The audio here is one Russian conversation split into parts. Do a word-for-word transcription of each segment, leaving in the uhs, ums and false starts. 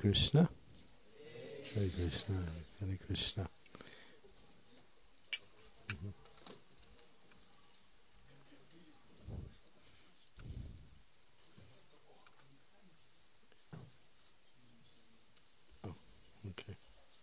Krishna, Hare Krishna, Hare Krishna. Mm-hmm. Oh, okay.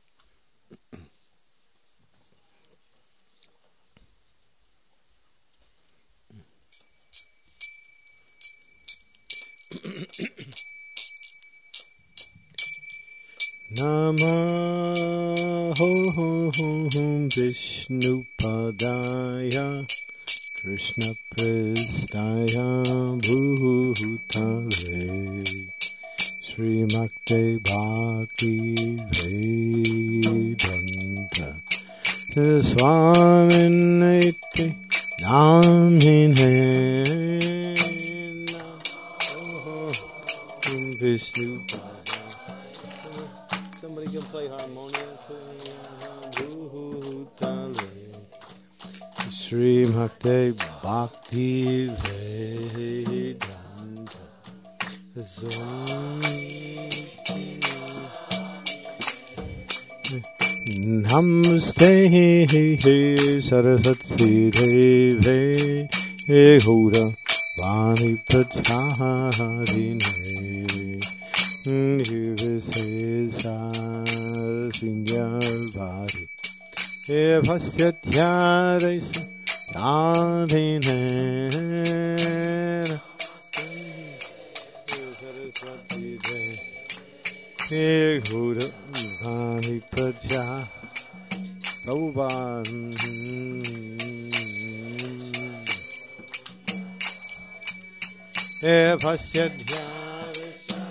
Namaho Vishnupadaya Krishna Prestaya Bhutale Srimakte Bhakti Vedanta Swaminiti Namine Namaho Vishnupadaya. Somebody can play harmonium to me. Srimakte Bhakti Vedanta Namaste Saraswati Deve Gaura Vani Pracharine Nivesesa Sinyalvari Evasyatyaresa Radhine Saraswati De Gaura Vani Pracha Prabhupada Evasyatyaresa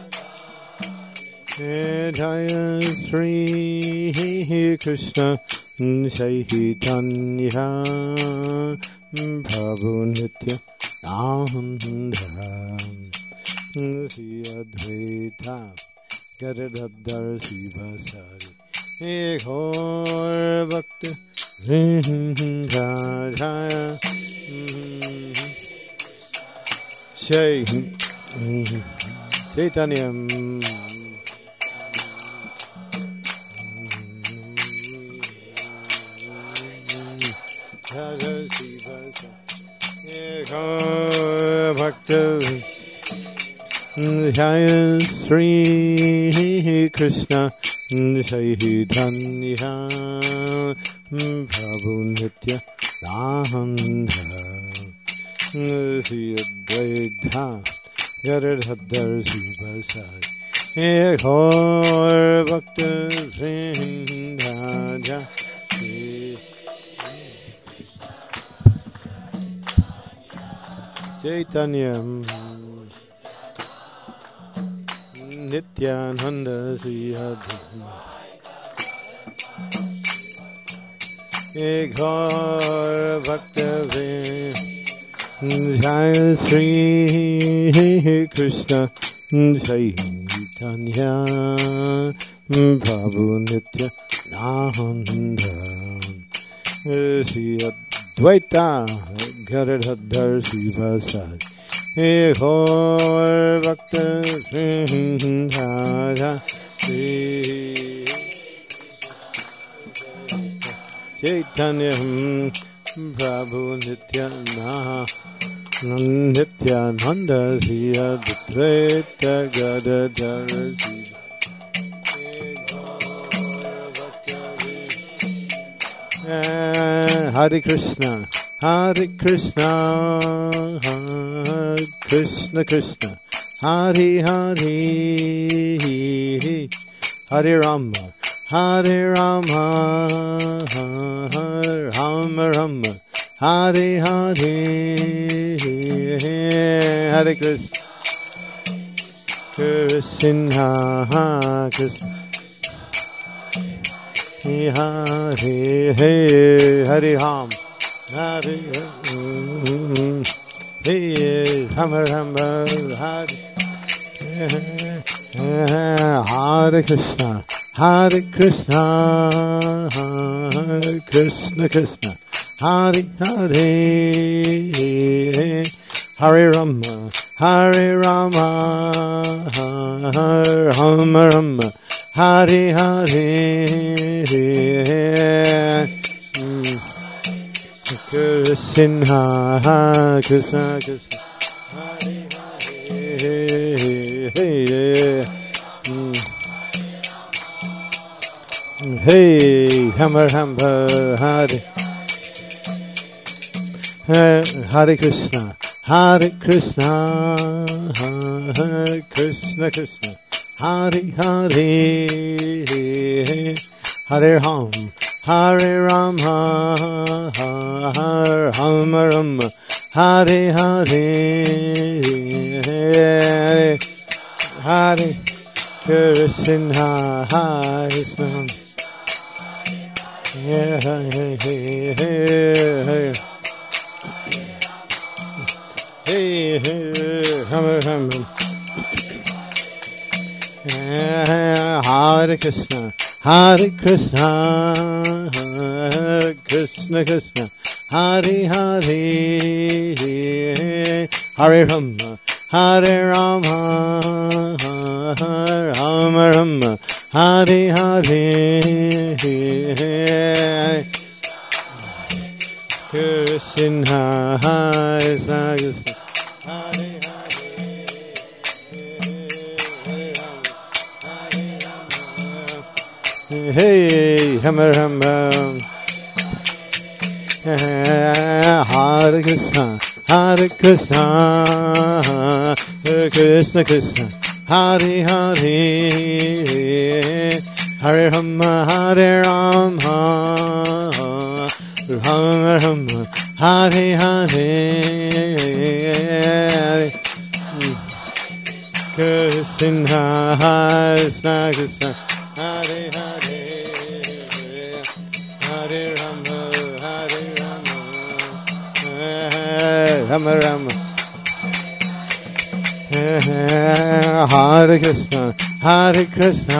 Jaya Sri Krishna Chaitanya Prabhu Nitya Nanda Sri Advaita Gadadhar Sivasari Ekhor Bhakta Vrinda Jaya Chaitanya Bhakta Jaya Sri Krishna Chaitanya Prabhu Nitya Nanda Sri Advaita Gadadhar Sivasari Ekhor Bhakta Vrinda Jaya Chaitanya Nityananda Sri Advaita Ekhor Bhakta Jaya Sri Krishna Chaitanya Prabhu Nitya Nanda Sri Advaita Gadadhar Sivasari Ekhor Bhakta Vrinda Chaitanya Prabhu Nityananda Nityananda Sri Advaita Gadadhar Hare Krishna Hare Krishna Hare Krishna Krishna Hare Hare Hare Rama Hare Rama Rama Rama Hare Hare Hare Krishna Krishna Krishna Hare Hare Ram Hare Hare Rama Hare Hare Krishna Hare Krishna Krishna Krishna Hare Hare Hare Rama, Hare Rama, Rama Rama, Hare Hare, Krishna, Krishna, Krishna, Hare Hare, Hey, Hammer Hammer, Hare Hare Krishna, Hare Krishna, Hare Krishna, Krishna, Hare Hare, Hare Ram, Hare Rama, Hare Rama Rama, Hare Hare, Hare Krishna, Hare Krishna. Yeah, hey, hey, hey, hey. Hey, hey, Hare Hare. Hare Krishna, Hare Krishna, Krishna Krishna, Hare Hare, Hare Rama, Hare Rama, Rama Rama, Hare Hare, Krishna, Hare Krishna, Hare Hare, Hey, Hare Rama, Hare Krishna, Hare Krishna, Krishna Krishna, Hare Hare, Hare Rama, Hare Rama, Rama Rama, Hare Hare, Krishna, Krishna Krishna, Hare Hare, Hare Rama, Hare Rama, Rama Rama, Hare Krishna, Hare Krishna,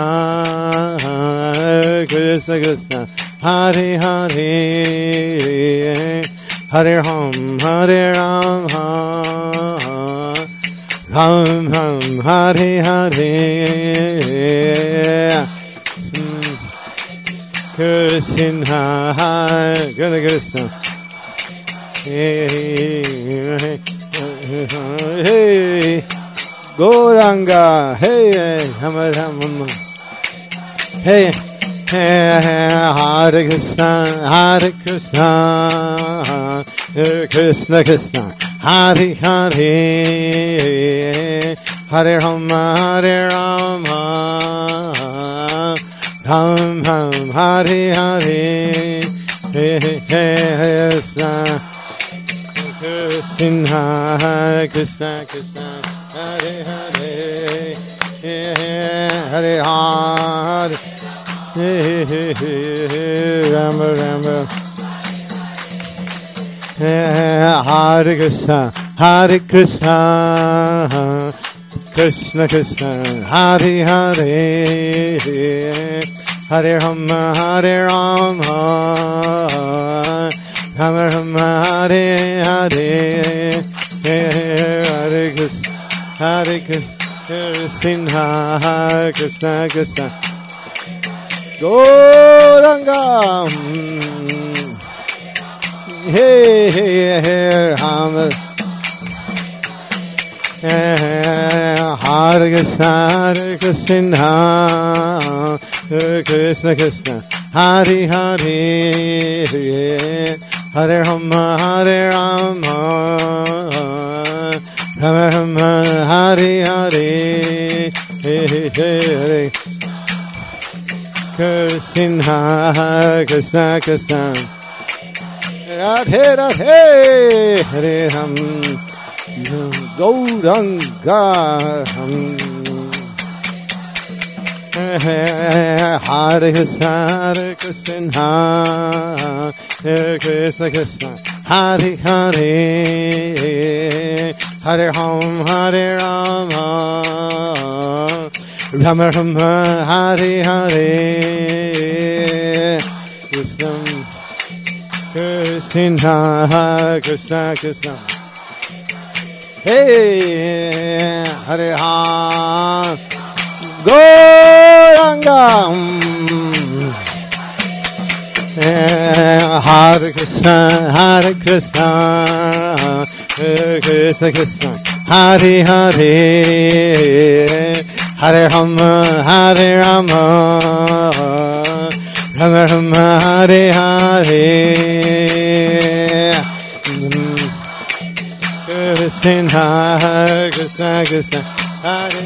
Krishna Krishna, Hare Hare, Hare Ram, Hare Rama, Ram Ram, Hare Hare, Krishna, Hare Krishna, hey, Gauranga, hey, Hare Rama, hey, Hare Krishna, Hare Krishna, Krishna Krishna, Hare Hare, Hare Rama, Hare Rama, Ram Ram, Hare Hare, Hare Krishna, Krishna, Krishna Krishna, Hare Hare, Hare Hare, Rama Rama, Hare Krishna, Hare Krishna, Krishna Krishna, Hare Hare, Hare Rama, Hare Rama, Rama Rama, Hare Hare, Hare Krishna, Hare Krishna, Krishna Krishna, Gauranga, hey, hey, hey, Hare Hare Krishna, Hare Krishna, Krishna Krishna, Hare Hare, Hare Rama, Hare Rama, Rama Rama, Hare Hare, Hare Krishna, Krishna Krishna, Radhe Radhe, Hare Ram, Gauranga, Hare Krishna, Hare Krishna, Krishna Krishna, Hare Hare, Hare Ram, Hare Rama, Rama Rama, Hare Hare, Krishna Krishna, Krishna Krishna, Hey, Hare Ram, Gauranga. Hare Krishna, Hare Krishna, Krishna Krishna, Hare Hare, Hare Rama, Hare Rama, Rama Rama, Hare Hare. Krishna, Krishna Krishna, Hare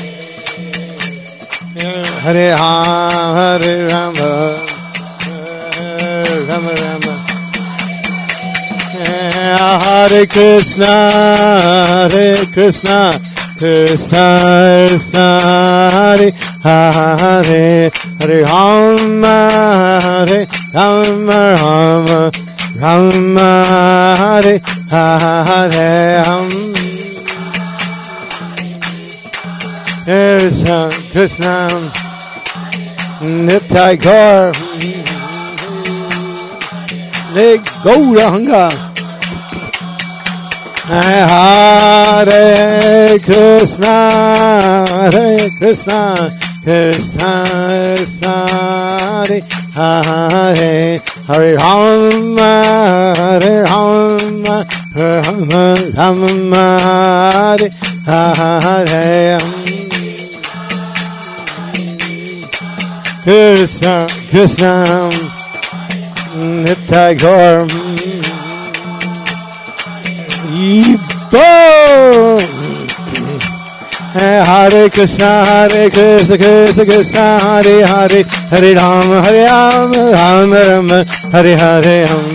Hare, Hare Rama, Hare Rama, Rama Rama. Hare Krishna, Hare Krishna, Krishna Krishna, Hare Hare, Hare Rama, Hare Rama, Rama Rama, Hare Hare. Krishna Krishna, Nitai Gaur, Gauranga. Hare Krishna, Hare Krishna, Krishna Krishna, Hare Hare, Hare Rama, Hare Rama, Rama Rama, Hare Hare. Krishna Krishna, Nitai Gaur, Ibo. Hare Krishna, Hare Krishna, Krishna Krishna, Hare Hare, Hare Rama, Hare Rama, Rama Rama, Hare Hare.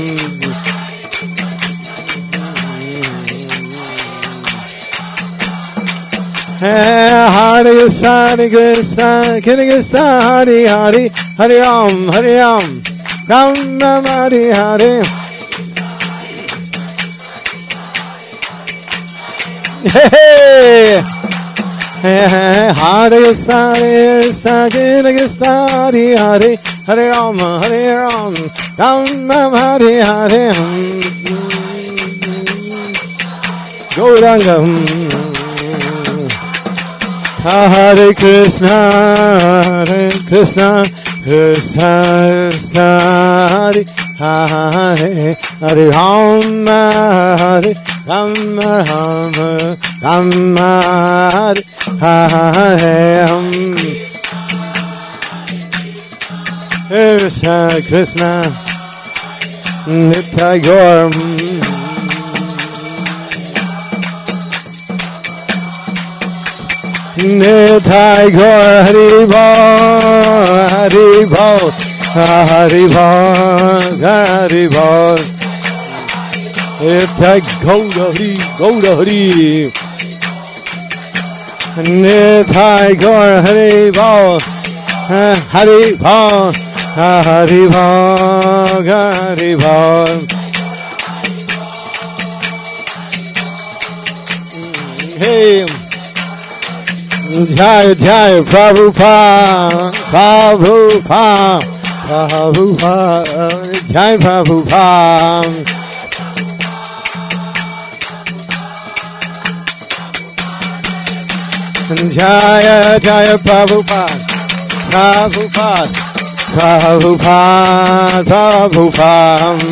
Hare Krishna, Hare Krishna, Krishna Krishna, Hare Hare, Hare Rama, Hare Rama, Rama Rama, Hare Hare. Hey, Hare Krishna, Hare Krishna, Krishna Krishna, Hare Hare, Hare Rama, Hare Rama, Rama Rama, Hare Hare. Gauranga. Hare Krishna, Hare Krishna, Krishna Krishna, Hare Hare, Hare Rama, Hare Rama, Rama Rama, Hare Hare. Krishna Krishna, Nitai Gaur, Nitai Gaur, Hari Bol, Hari Bol, Hari Bol, Hari Bol. Nitai Gaur, Hari, Gaur, Hari. Nitai Gaur, Hari Bol, Hari Bol, Hari Bol, Hari Bol. Hey. Jai Jai Prabhupada, Prabhupada, Prabhupada, Jai Prabhupada. Jaya Jaya Prabhupada, Prabhupada, Prabhupada, Prabhupada.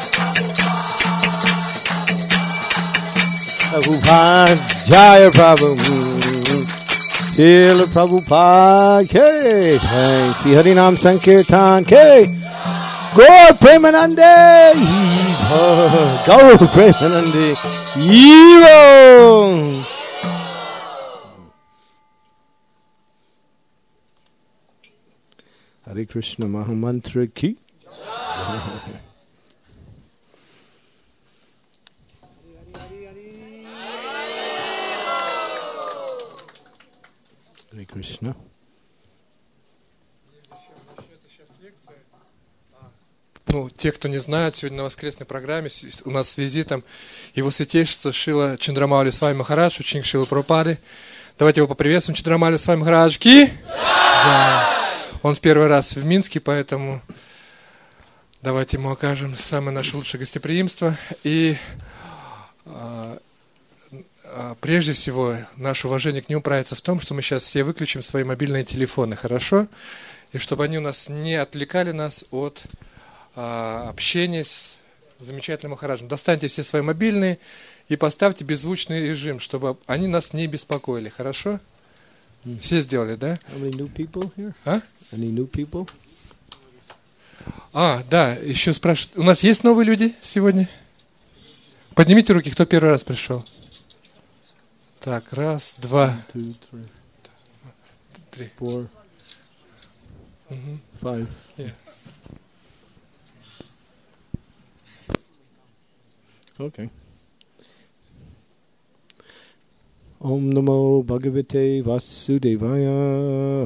Prabhupada, Jaya Prabhupada. Srila Prabhupada ke, Shri Hari Nam Sankirtan ke, Gaur Premanande, Gaur Premanande, Hero. Hare Krishna Mahamantra ki. Hare Krishna. Ну, те, кто не знает, сегодня на воскресной программе у нас с визитом его святейшество Шрила Чандрамаули Свами Махарадж, ученик Шрилы Прабхупады. Давайте его поприветствуем. Чандрамаули Свами Махарадж ки! Да. Он в первый раз в Минске, поэтому давайте ему окажем самое наше лучшее гостеприимство. И э, прежде всего, наше уважение к нему проявится в том, что мы сейчас все выключим свои мобильные телефоны, хорошо? И чтобы они у нас не отвлекали нас от а, общения с замечательным Махараджем. Достаньте все свои мобильные и поставьте беззвучный режим, чтобы они нас не беспокоили, хорошо? Mm. Все сделали, да? How many new people here? А? Any new people? А, да, еще спрашивают. У нас есть новые люди сегодня? Поднимите руки, кто первый раз пришел. Так, раз, два, Two, three, три. four, Угу. five. Yeah. Okay. Om Namo Bhagavate Vasudevaya.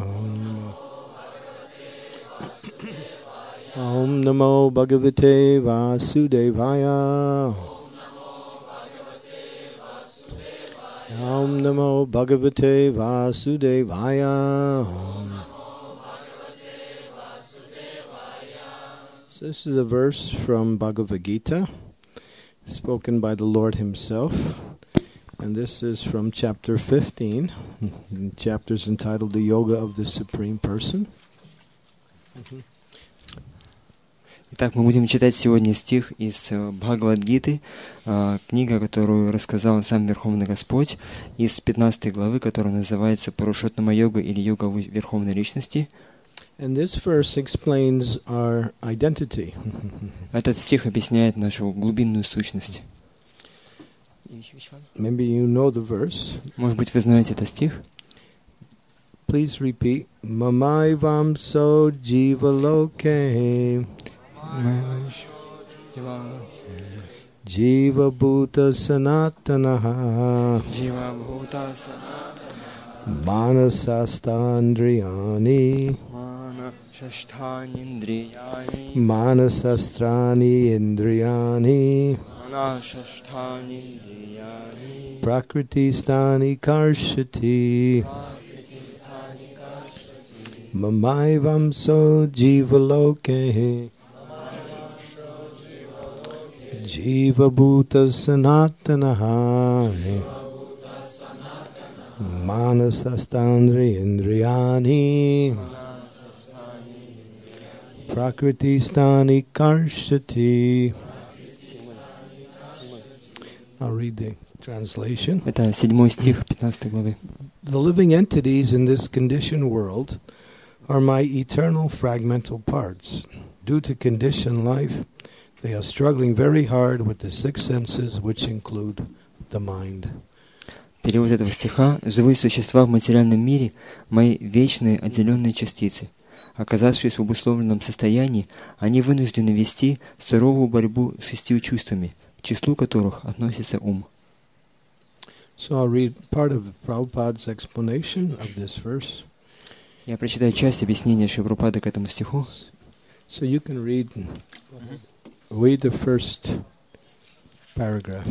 Om Namo Bhagavate Vasudevaya. Om Namo Bhagavate Vasudevaya. So this is a verse from Bhagavad Gita, spoken by the Lord Himself, and this is from chapter fifteen. The chapter is entitled "The Yoga of the Supreme Person." Mm-hmm. Итак, мы будем читать сегодня стих из Бхагавад-гиты, книга, которую рассказал сам Верховный Господь, из пятнадцатой главы, которая называется «Пурушоттама-йога» или «Йога Верховной Личности». And this verse explains our identity. Этот стих объясняет нашу глубинную сущность. Maybe you know the verse. Может быть, вы знаете этот стих? Please repeat. Mamaivam so jiva loke. Jiva bhuta sanatanaha. Jiva bhuta sanatanaha. Manasastandriyani. Manasasthandriyani. Manasastrani indriyani. Manasasthandriyani. Prakriti stani karshati. Mamaivam so jiva loke. Jiva bhuta sanatanaha. Manasastandri indriyani. Prakriti stani karshati. I'll read the translation. Это седьмой стих пятнадцатой главы. The living entities in this conditioned world are my eternal fragmental parts. Due to conditioned life, they are struggling very hard with the six senses, which include the mind. Перевод этого стиха: «Живые существа в материальном мире – мои вечные отделенные частицы. Оказавшись в обусловленном состоянии, они вынуждены вести суровую борьбу с шестью чувствами, к числу которых относится ум». So I'll read part of Prabhupada's explanation of this verse. Я прочитаю часть объяснения Шри Прабхупады к этому стиху. So you can read, read the first paragraph.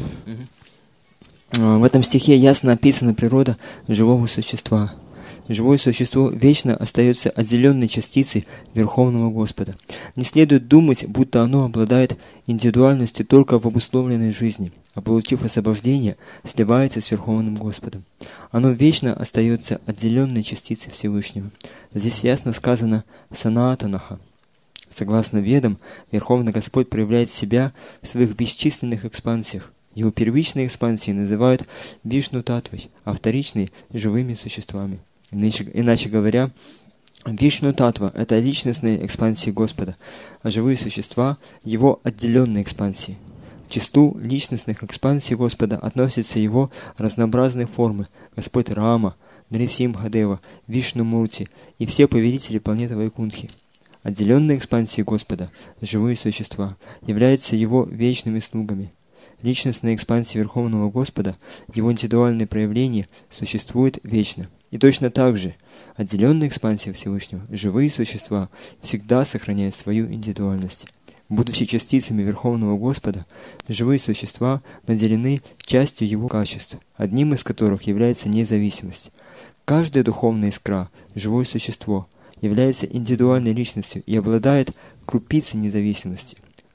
В этом стихе ясно описана природа живого существа. Живое существо вечно остается отделенной частицей Верховного Господа. Не следует думать, будто оно обладает индивидуальностью только в обусловленной жизни, а получив освобождение, сливается с Верховным Господом. Оно вечно остается отделенной частицей Всевышнего. Здесь ясно сказано «санатанаха». Согласно Ведам, Верховный Господь проявляет себя в своих бесчисленных экспансиях. Его первичные экспансии называют Вишну-татвой, а вторичные – живыми существами. Иначе, иначе говоря, Вишну-татва – это личностные экспансии Господа, а живые существа – его отделенные экспансии. К числу личностных экспансий Господа относятся его разнообразные формы – Господь Рама, Нарисимхадева, Вишну-мурти и все повелители планеты Вайкунтхи. Отделенные экспансии Господа, живые существа, являются его вечными слугами. Личностная экспансия Верховного Господа, его индивидуальные проявления, существует вечно. И точно так же отделенная экспансия Всевышнего, живые существа, всегда сохраняют свою индивидуальность. Будучи частицами Верховного Господа, живые существа наделены частью его качеств, одним из которых является независимость. Каждая духовная искра, живое существо, является индивидуальной личностью и обладает крупицей независимости.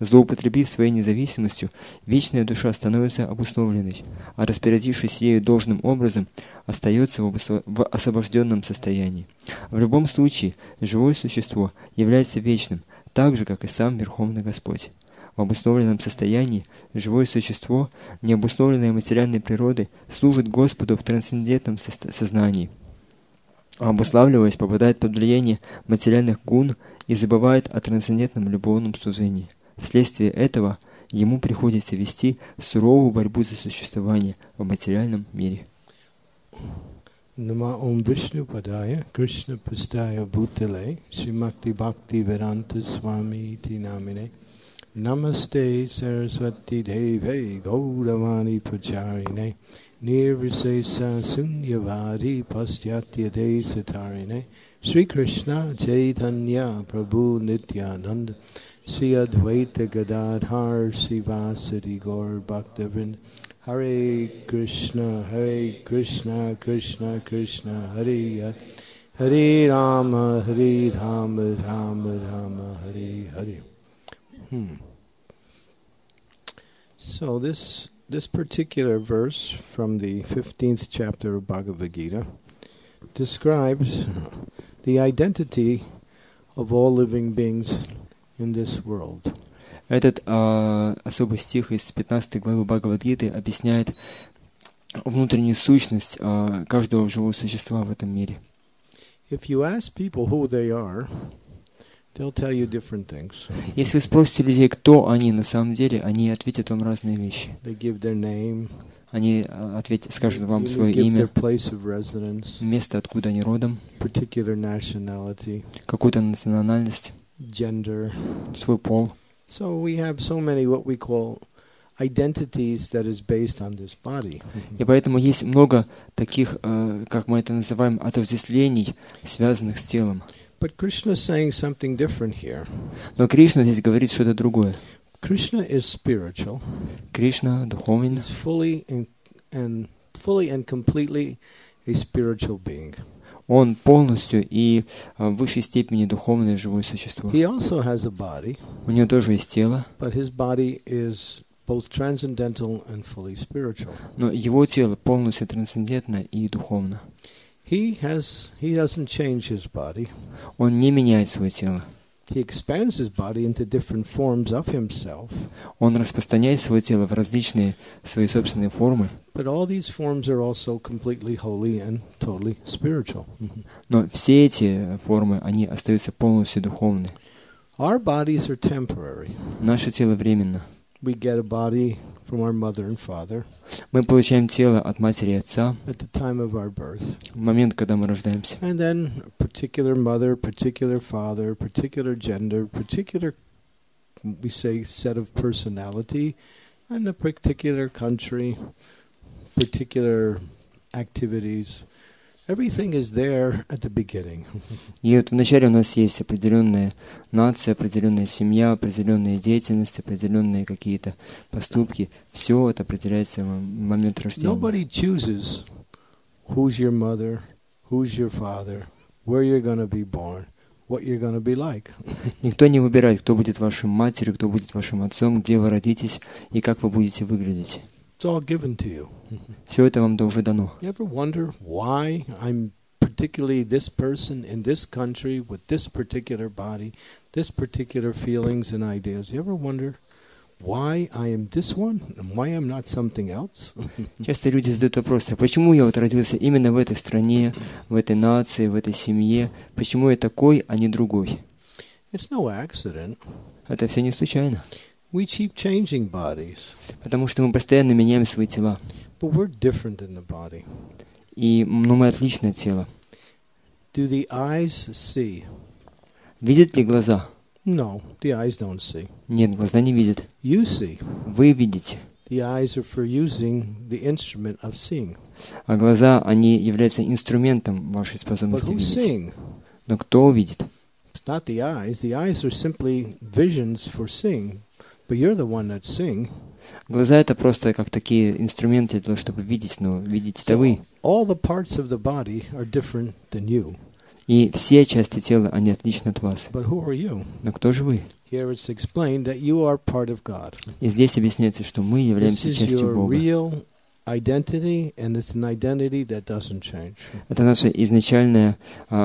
Злоупотребив своей независимостью, вечная душа становится обусловленной, а распорядившись ею должным образом, остается в, обосо- в освобожденном состоянии. В любом случае, живое существо является вечным, так же, как и сам Верховный Господь. В обусловленном состоянии живое существо, не обусловленное материальной природой, служит Господу в трансцендентном со- сознании. А обуславливаясь, попадает под влияние материальных гун и забывает о трансцендентном любовном служении. Вследствие этого ему приходится вести суровую борьбу за существование в материальном мире. Nama Om Vishnu Padaya Krishna Pastaya Bhutale Srimakti Bhakti Vedanta Swami Iti Namine Namaste Saraswati Deve Gauravani Pracharine Nirvisesa Sunyavadi Pastyatya De Satarine Sri Krishna Chaitanya Prabhu Nityananda Sri Advaita Gadadhar Sivasati Gaur Bhaktavind Hare Krishna, Hare Krishna, Krishna Krishna, Hare Hare, Hare Rama, Hare Rama, Rama Rama, Hare Hare. Hmm. So this this particular verse from the fifteenth chapter of Bhagavad Gita describes the identity of all living beings in this world. Этот э, особый стих из пятнадцатой главы Бхагавад-гиты объясняет внутреннюю сущность э, каждого живого существа в этом мире. If you ask people who they are, they'll tell you different things. Если вы спросите людей, кто они на самом деле, они ответят вам разные вещи. They give their name. Они э, ответят, скажут вам You свое give имя, their place of residence, место, откуда они родом, particular nationality, какую-то национальность, gender. свой пол. So we have so many what we call identities that is based on this body. И поэтому есть много таких, э, как мы это называем, отождествлений, связанных с телом. But Krishna is saying something different here. Но Кришна здесь говорит что-то другое. Krishna is spiritual. Кришна духовен, He's fully and, and fully and completely a spiritual being. он полностью и э, в высшей степени духовное живое существо. He also has a body, У него тоже есть тело, but his body is both transcendental and fully spiritual. но его тело полностью трансцендентно и духовно. He has he doesn't change his body. Он не меняет свое тело. He expands his body into different forms of himself. Он распространяет свое тело в различные свои собственные формы, But all these forms are also completely holy and totally spiritual. но все эти формы, они остаются полностью духовны. Our bodies are temporary. Наше тело временно. We get a body from our mother and father Мы получаем тело от матери и отца at the time of our birth. в момент, когда мы рождаемся. And then a particular mother, particular father, particular gender, particular, we say, set of personality, and a particular country, particular activities. Everything is there at the beginning. И вот вначале у нас есть определенная нация, определенная семья, определенная деятельность, определенные какие-то поступки. Все это определяется в момент рождения. Nobody chooses who's your mother, who's your father, where you're going to be born, what you're going to be like. Никто не выбирает, кто будет вашей матерью, кто будет вашим отцом, где вы родитесь и как вы будете выглядеть. It's all given to you. Все это вам уже дано. You ever wonder why I'm particularly this person in this country with this particular body, this particular feelings and ideas? You ever wonder why I am this one and why I'm not something else? Часто люди задают вопрос, а почему я вот родился именно в этой стране, в этой нации, в этой семье? Почему я такой, а не другой? It's no accident. Это все не случайно. We keep changing bodies, Потому что мы постоянно меняем свои тела. but we're different in the body. И, ну, мы отличное тело. Do the eyes see? Видят ли глаза? No, the eyes don't see. Нет, глаза не видят. You see. Вы видите. The eyes are for using the instrument of seeing. А глаза, они являются инструментом вашей But способности who's видеть. seeing? Но кто видит? It's not the eyes. The eyes are simply visions for seeing. But you're the one that's seeing. Глаза — это просто как такие инструменты для того, чтобы видеть, но видеть это вы. All the parts of the body are different than you. И все части тела, они отличны от вас. But who are you? Но кто же вы? Here it's explained that you are part of God. И здесь объясняется, что мы This являемся is частью your Бога. real identity, and it's an identity that doesn't change. Это наше изначальное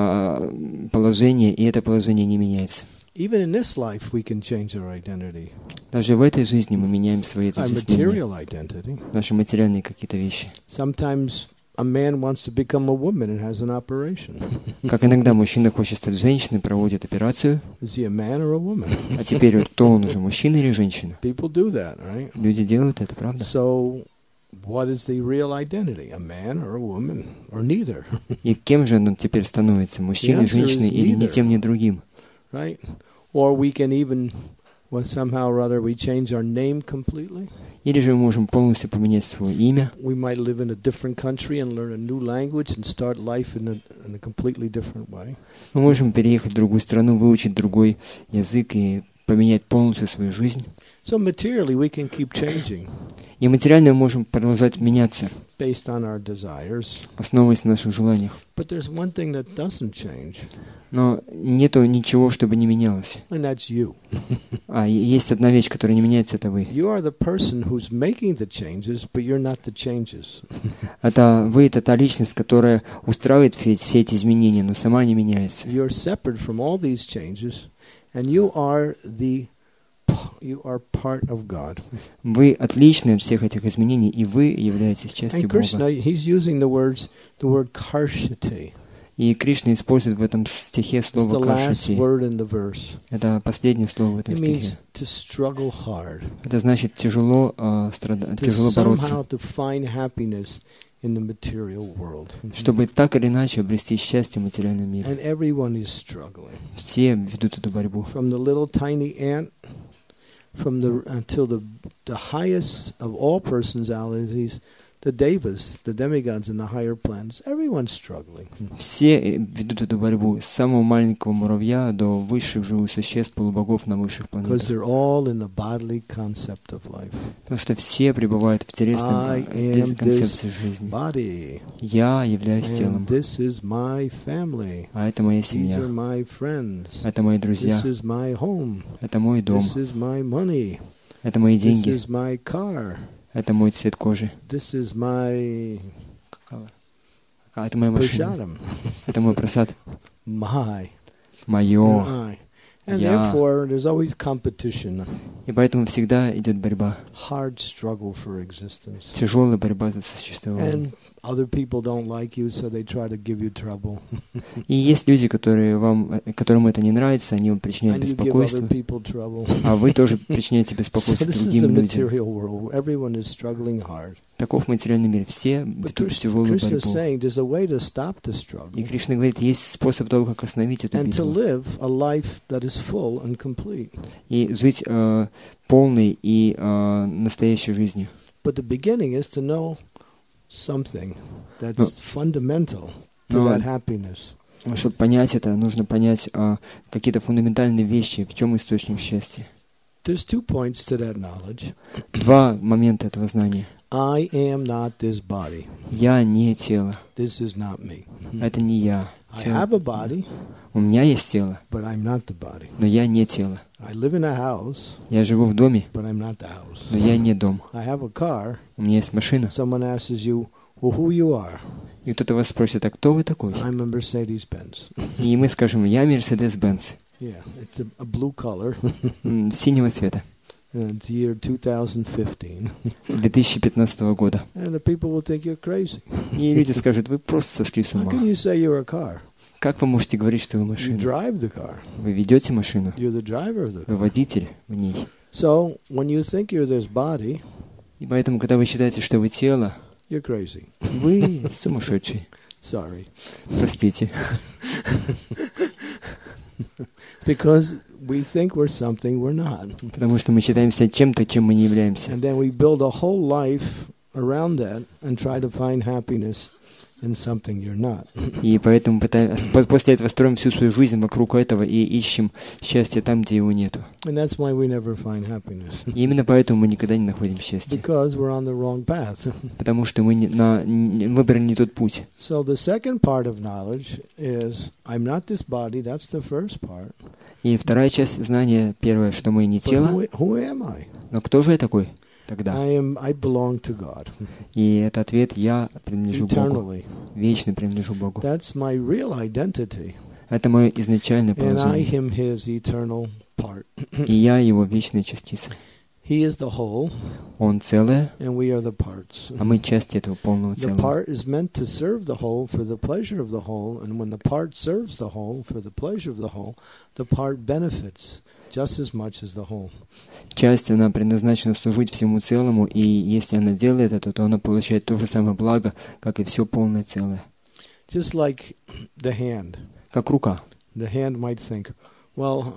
а, положение, и это положение не меняется. Even in this life, we can change our identity, Даже в этой жизни мы меняем свои our отождествления, material identity. наши материальные какие-то вещи. Sometimes a man wants to become a woman and has an operation. Как иногда мужчина хочет стать женщиной, проводит операцию, Is he a man or a woman? а теперь вот кто он уже, мужчина или женщина? People do that, right? Люди делают это, правда? So, what is the real identity? A man or a woman? Or neither? И кем же он теперь становится? Мужчиной, The answer is женщиной или ни neither. тем, ни другим? Right? Or we can even, well, somehow or other, we change our name completely. Или же мы можем полностью поменять свое имя. We might live in a different country and learn a new language and start life in a, in a completely different way. Мы можем переехать в другую страну, выучить другой язык и поменять полностью свою жизнь. So materially, we can keep changing И материально мы можем продолжать меняться, based on our desires. основываясь на наших желаниях. But there's one thing that doesn't change, Но нету ничего, чтобы не менялось. and that's you. А и есть одна вещь, которая не меняется, это вы. You are the person who's making the changes, but you're not the changes. Это вы, это та личность, которая устраивает все, все эти изменения, но сама не меняется. You're separate from all these changes, and you are the you are part of God. Вы отличны от всех этих изменений, и вы являетесь частью And Krishna, Бога. he's using the words, the word karshati. И Кришна использует в этом стихе It's the слово last «кашати». word in the verse. Это последнее слово в этом It стихе. means to struggle hard, Это значит тяжело, а, страда- to тяжело бороться. somehow to find happiness in the material world. Чтобы так или иначе обрести счастье в материальном мире. And everyone is struggling. Все ведут эту борьбу. From the little tiny ant, from the until the the highest of all personalities, the devas, the demigods in the higher planets. Everyone's struggling. Все ведут эту борьбу с самого маленького муравья до высших живых существ, полубогов на высших Because планетах. they're all in the bodily concept of life. Потому что все пребывают в телесном I э, am концепции this жизни. body, Я являюсь and телом, this is my family. а это моя These are семья, my friends. это мои This друзья, is my home. это мой дом, This is my money. это мои This деньги, is my car. это мой цвет кожи, This is my а это моя машина, prashadam. это мой просад, My. мое. And I. And Я. therefore, there's always competition, И поэтому всегда идет борьба, hard struggle for existence. тяжелая борьба за существование. And other people don't like you, so they try to give you trouble. И есть люди, которые вам, которым это не нравится, они вам причиняют And you give беспокойство, other people trouble. а вы тоже причиняете So беспокойство this is the другим людям. material world. Everyone is struggling hard. Таков материальный мир. Все But ведут Krishna, тяжелую Krishna is борьбу. saying there's a way to stop the И struggle Кришна говорит, есть способ того, как остановить эту and to битву. live a life that is full and complete. И жить э, полной и э, настоящей жизнью. But the beginning is to know something that's No. fundamental to No. that happiness. Чтобы понять это, нужно понять э, какие-то фундаментальные вещи, в чем источник счастья. There's two points to that knowledge. Два момента этого знания. I am not this body. Я не тело. This is not me. Это не я. I Тело. have a body, У меня есть тело, but I'm not the body. но я не тело. I live in a house, Я живу в доме, but I'm not the house. но я не дом. I have a car. У меня есть машина. Someone asks you, well, who you are? И кто-то вас спросит, а кто вы такой? I'm a Mercedes-Benz. И мы скажем, я Мерседес-Бенц. Yeah, it's a, a blue color. М, Синего цвета. And it's year two thousand fifteen. две тысячи пятнадцатого года. And the people will think you're crazy. И люди скажут, вы просто сошли с How ума. can you say you're a car? Как вы можете говорить, что вы You машина? drive the car. Вы ведете машину. You're the driver of the Вы car. водитель в ней. So when you think you're this body, И поэтому, когда вы считаете, что вы тело, you're crazy. вы сумасшедший. Sorry. Простите. Because we think we're something we're not. Потому что мы считаемся чем-то, чем мы не являемся. And then we build a whole life around that and try to find happiness in something you're not. И поэтому пытаем, по- после этого строим всю свою жизнь вокруг этого и ищем счастье там, где его нету. And that's why we never find happiness. И именно поэтому мы никогда не находим счастья. Because we're on the wrong path. Потому что мы не, на, не, выбрали не тот путь. So the second part of knowledge is, I'm not this body, that's the first part. И вторая часть знания, первое, что мы не But тело. who, who am I? Но кто же я такой тогда? I am. I belong to God. И это ответ: я принадлежу Богу. Eternally. Вечно принадлежу Богу. That's my real identity. Это мое изначальное And I положение. am His eternal part. И я его вечная частица. He is the whole, Он целое, and we are the parts. а мы часть этого полного The целого. part is meant to serve the whole for the pleasure of the whole, and when the part serves the whole for the pleasure of the whole, the part benefits just as much as the whole. Часть, она предназначена служить всему целому, и если она делает это, то она получает то же самое благо, как и все полное целое. Just like the hand. Как рука. The hand might think, well,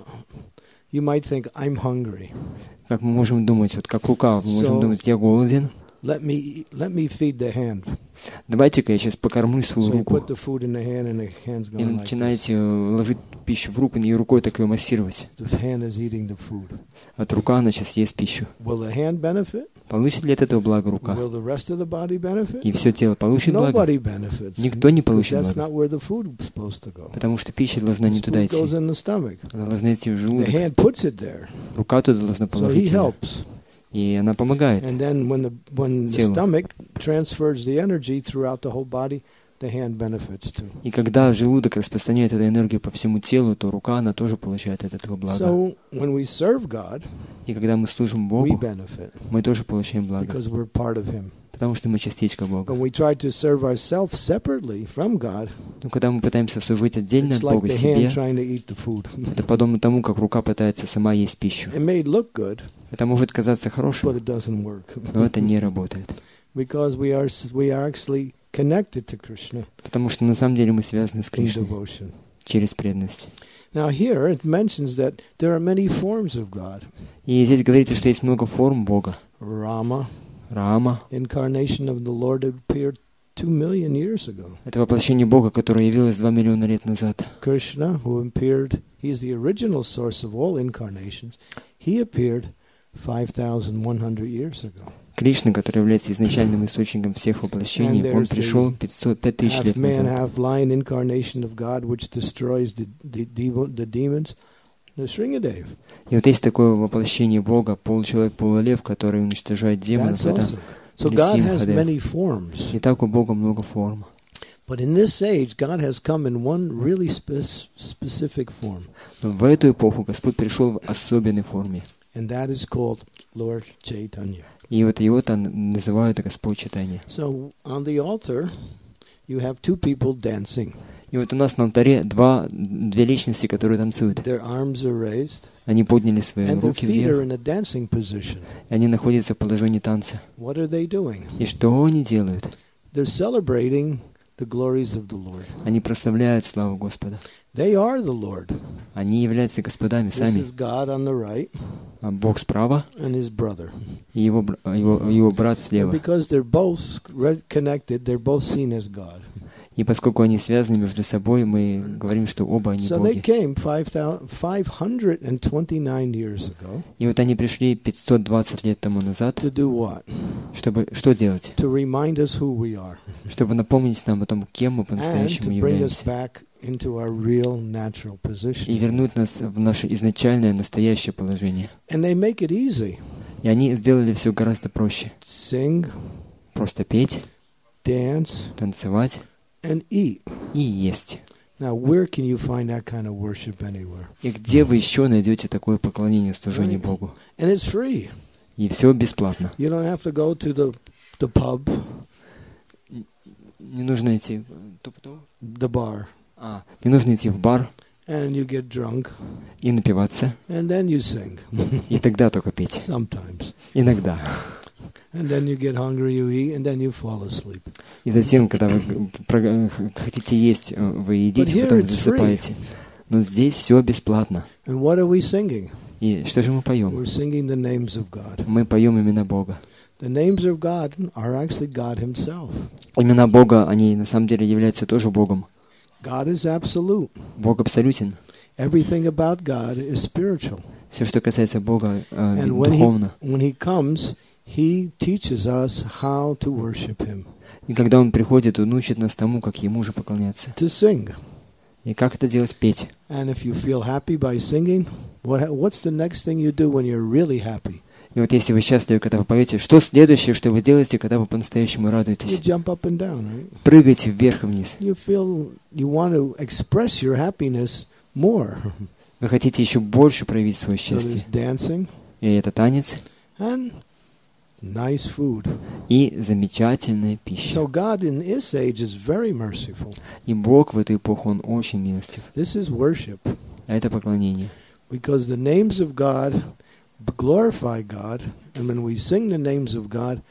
you might think, I'm hungry. Как мы можем думать, вот как рука, мы можем So- думать: я голоден, Let me let me feed the hand. давайте-ка я сейчас покормлю свою So you руку. put the food in the hand, and the hand's И going like this. начинаете ложить пищу в руку и рукой так ее массировать. The hand is eating the food. Вот рука, она сейчас ест пищу. Will the hand benefit? Получит ли от этого благо рука? Will the rest of the body benefit? И все тело получит благо? Nobody benefits. Никто не Because получит that's благо. not where the food is supposed to go. Потому что пища должна не This туда food идти. goes in the stomach. Она должна идти в The желудок. hand puts it there, Рука туда должна so he положить ее. helps. И она помогает. And then when the when the Телу. stomach transfers the energy throughout the whole body, the hand benefits too. И когда желудок распространяет эту энергию по всему телу, то рука, она тоже получает от этого блага. So when we serve God, И когда мы служим we Богу, benefit мы тоже получаем благо. because we're part of Him. Потому что мы частичка Бога. When we try to serve ourselves separately from God, Но когда мы пытаемся служить отдельно it's от like Бога the hand себе, trying to eat the food. это подобно тому, как рука пытается сама есть пищу. It may look good, Это может казаться but хорошим, it doesn't work но это не работает. because we are we are actually connected to Krishna Потому что на самом деле мы связаны с in Кришной devotion. через преданность. Now here it mentions that there are many forms of God. И здесь говорится, что есть много форм Бога. Rama, Рама incarnation of the Lord, appeared two million years ago. — это воплощение Бога, которое явилось два миллиона лет назад. Krishna, who appeared, he is the original source of all incarnations. He appeared five thousand one hundred years ago. Кришна, который является изначальным источником всех воплощений, And он there's пришел пятьсот, пять тысяч Half лет man, назад. half lion incarnation of God, which destroys the the, devo- the demons. The Sringadev. И вот есть такое воплощение Бога, получеловек, полулев, который уничтожает демонов. That's Это awesome. So God has Нрисимхадев. many forms. И так у Бога много форм. But in this age, God has come in one really spe- specific form, Но в эту эпоху Господь пришел в особенной форме. and that is called Lord Chaitanya. И вот его-то называют Господь Чайтанья. So on the altar, you have two people dancing. И вот у нас на алтаре два, две личности, которые танцуют. Their arms are raised, Они подняли свои and their руки feet are вверх, in a dancing position. и они находятся в положении танца. What are they doing? И что они делают? They're celebrating the glories of the Lord. Они прославляют славу Господа. They are the Lord. Они являются господами This сами. is God on the right А Бог справа, and His brother. и его, бр- его, его брат And слева. because they're both re- connected, they're both seen as God. И поскольку они связаны между собой, мы говорим, что оба они So they боги. came five hundred twenty-nine years ago И вот они пришли пятьсот двадцать лет тому назад, to do what? чтобы что делать? To remind us who we are Чтобы напомнить нам о том, кем мы and по-настоящему to bring us являемся. back into our real natural И position. вернуть нас в наше изначальное, настоящее положение. And they make it easy. И они сделали все гораздо проще. Sing, Просто петь, dance, танцевать and eat. и есть. Now, where can you find that kind of worship anywhere? И где вы еще найдете такое поклонение, служение Right. Богу? And it's free. И все бесплатно. You don't have to go to the the pub, Не нужно идти, the bar, а, не нужно идти в бар and you get drunk, и напиваться, and then you sing. и тогда только петь. Sometimes. Иногда. And then you get hungry, you eat, and then you fall asleep. И затем, когда вы про- хотите есть, вы But едите, here потом it's засыпаете. Но здесь все бесплатно. And what are we singing? И что же мы поем? We're singing the names of God. Мы поем имена Бога. The names of God are actually God Himself. Имена Бога, они на самом деле являются тоже Богом. God is absolute. Бог абсолютен. Everything about God is spiritual. Все, что касается Бога, э, And when духовно. he, when he comes, He teaches us how to worship Him. И когда Он приходит, Он учит нас тому, как Ему же поклоняться. To sing. И как это делать? Петь. And if you feel happy by singing, what, what's the next thing you do when you're really happy? И вот если вы счастливы, когда вы поете, что следующее, что вы делаете, когда вы по-настоящему You радуетесь? jump up and down, right? Прыгайте вверх и вниз. You feel you want to express your happiness more. Вы хотите еще больше проявить свое So there's счастье. dancing И это танец, and nice food. и замечательная пища. So God in His age is very merciful. И Бог в эту эпоху, Он очень милостив. This is worship. А это поклонение. Because the names of God glorify God, and when we sing the names of God,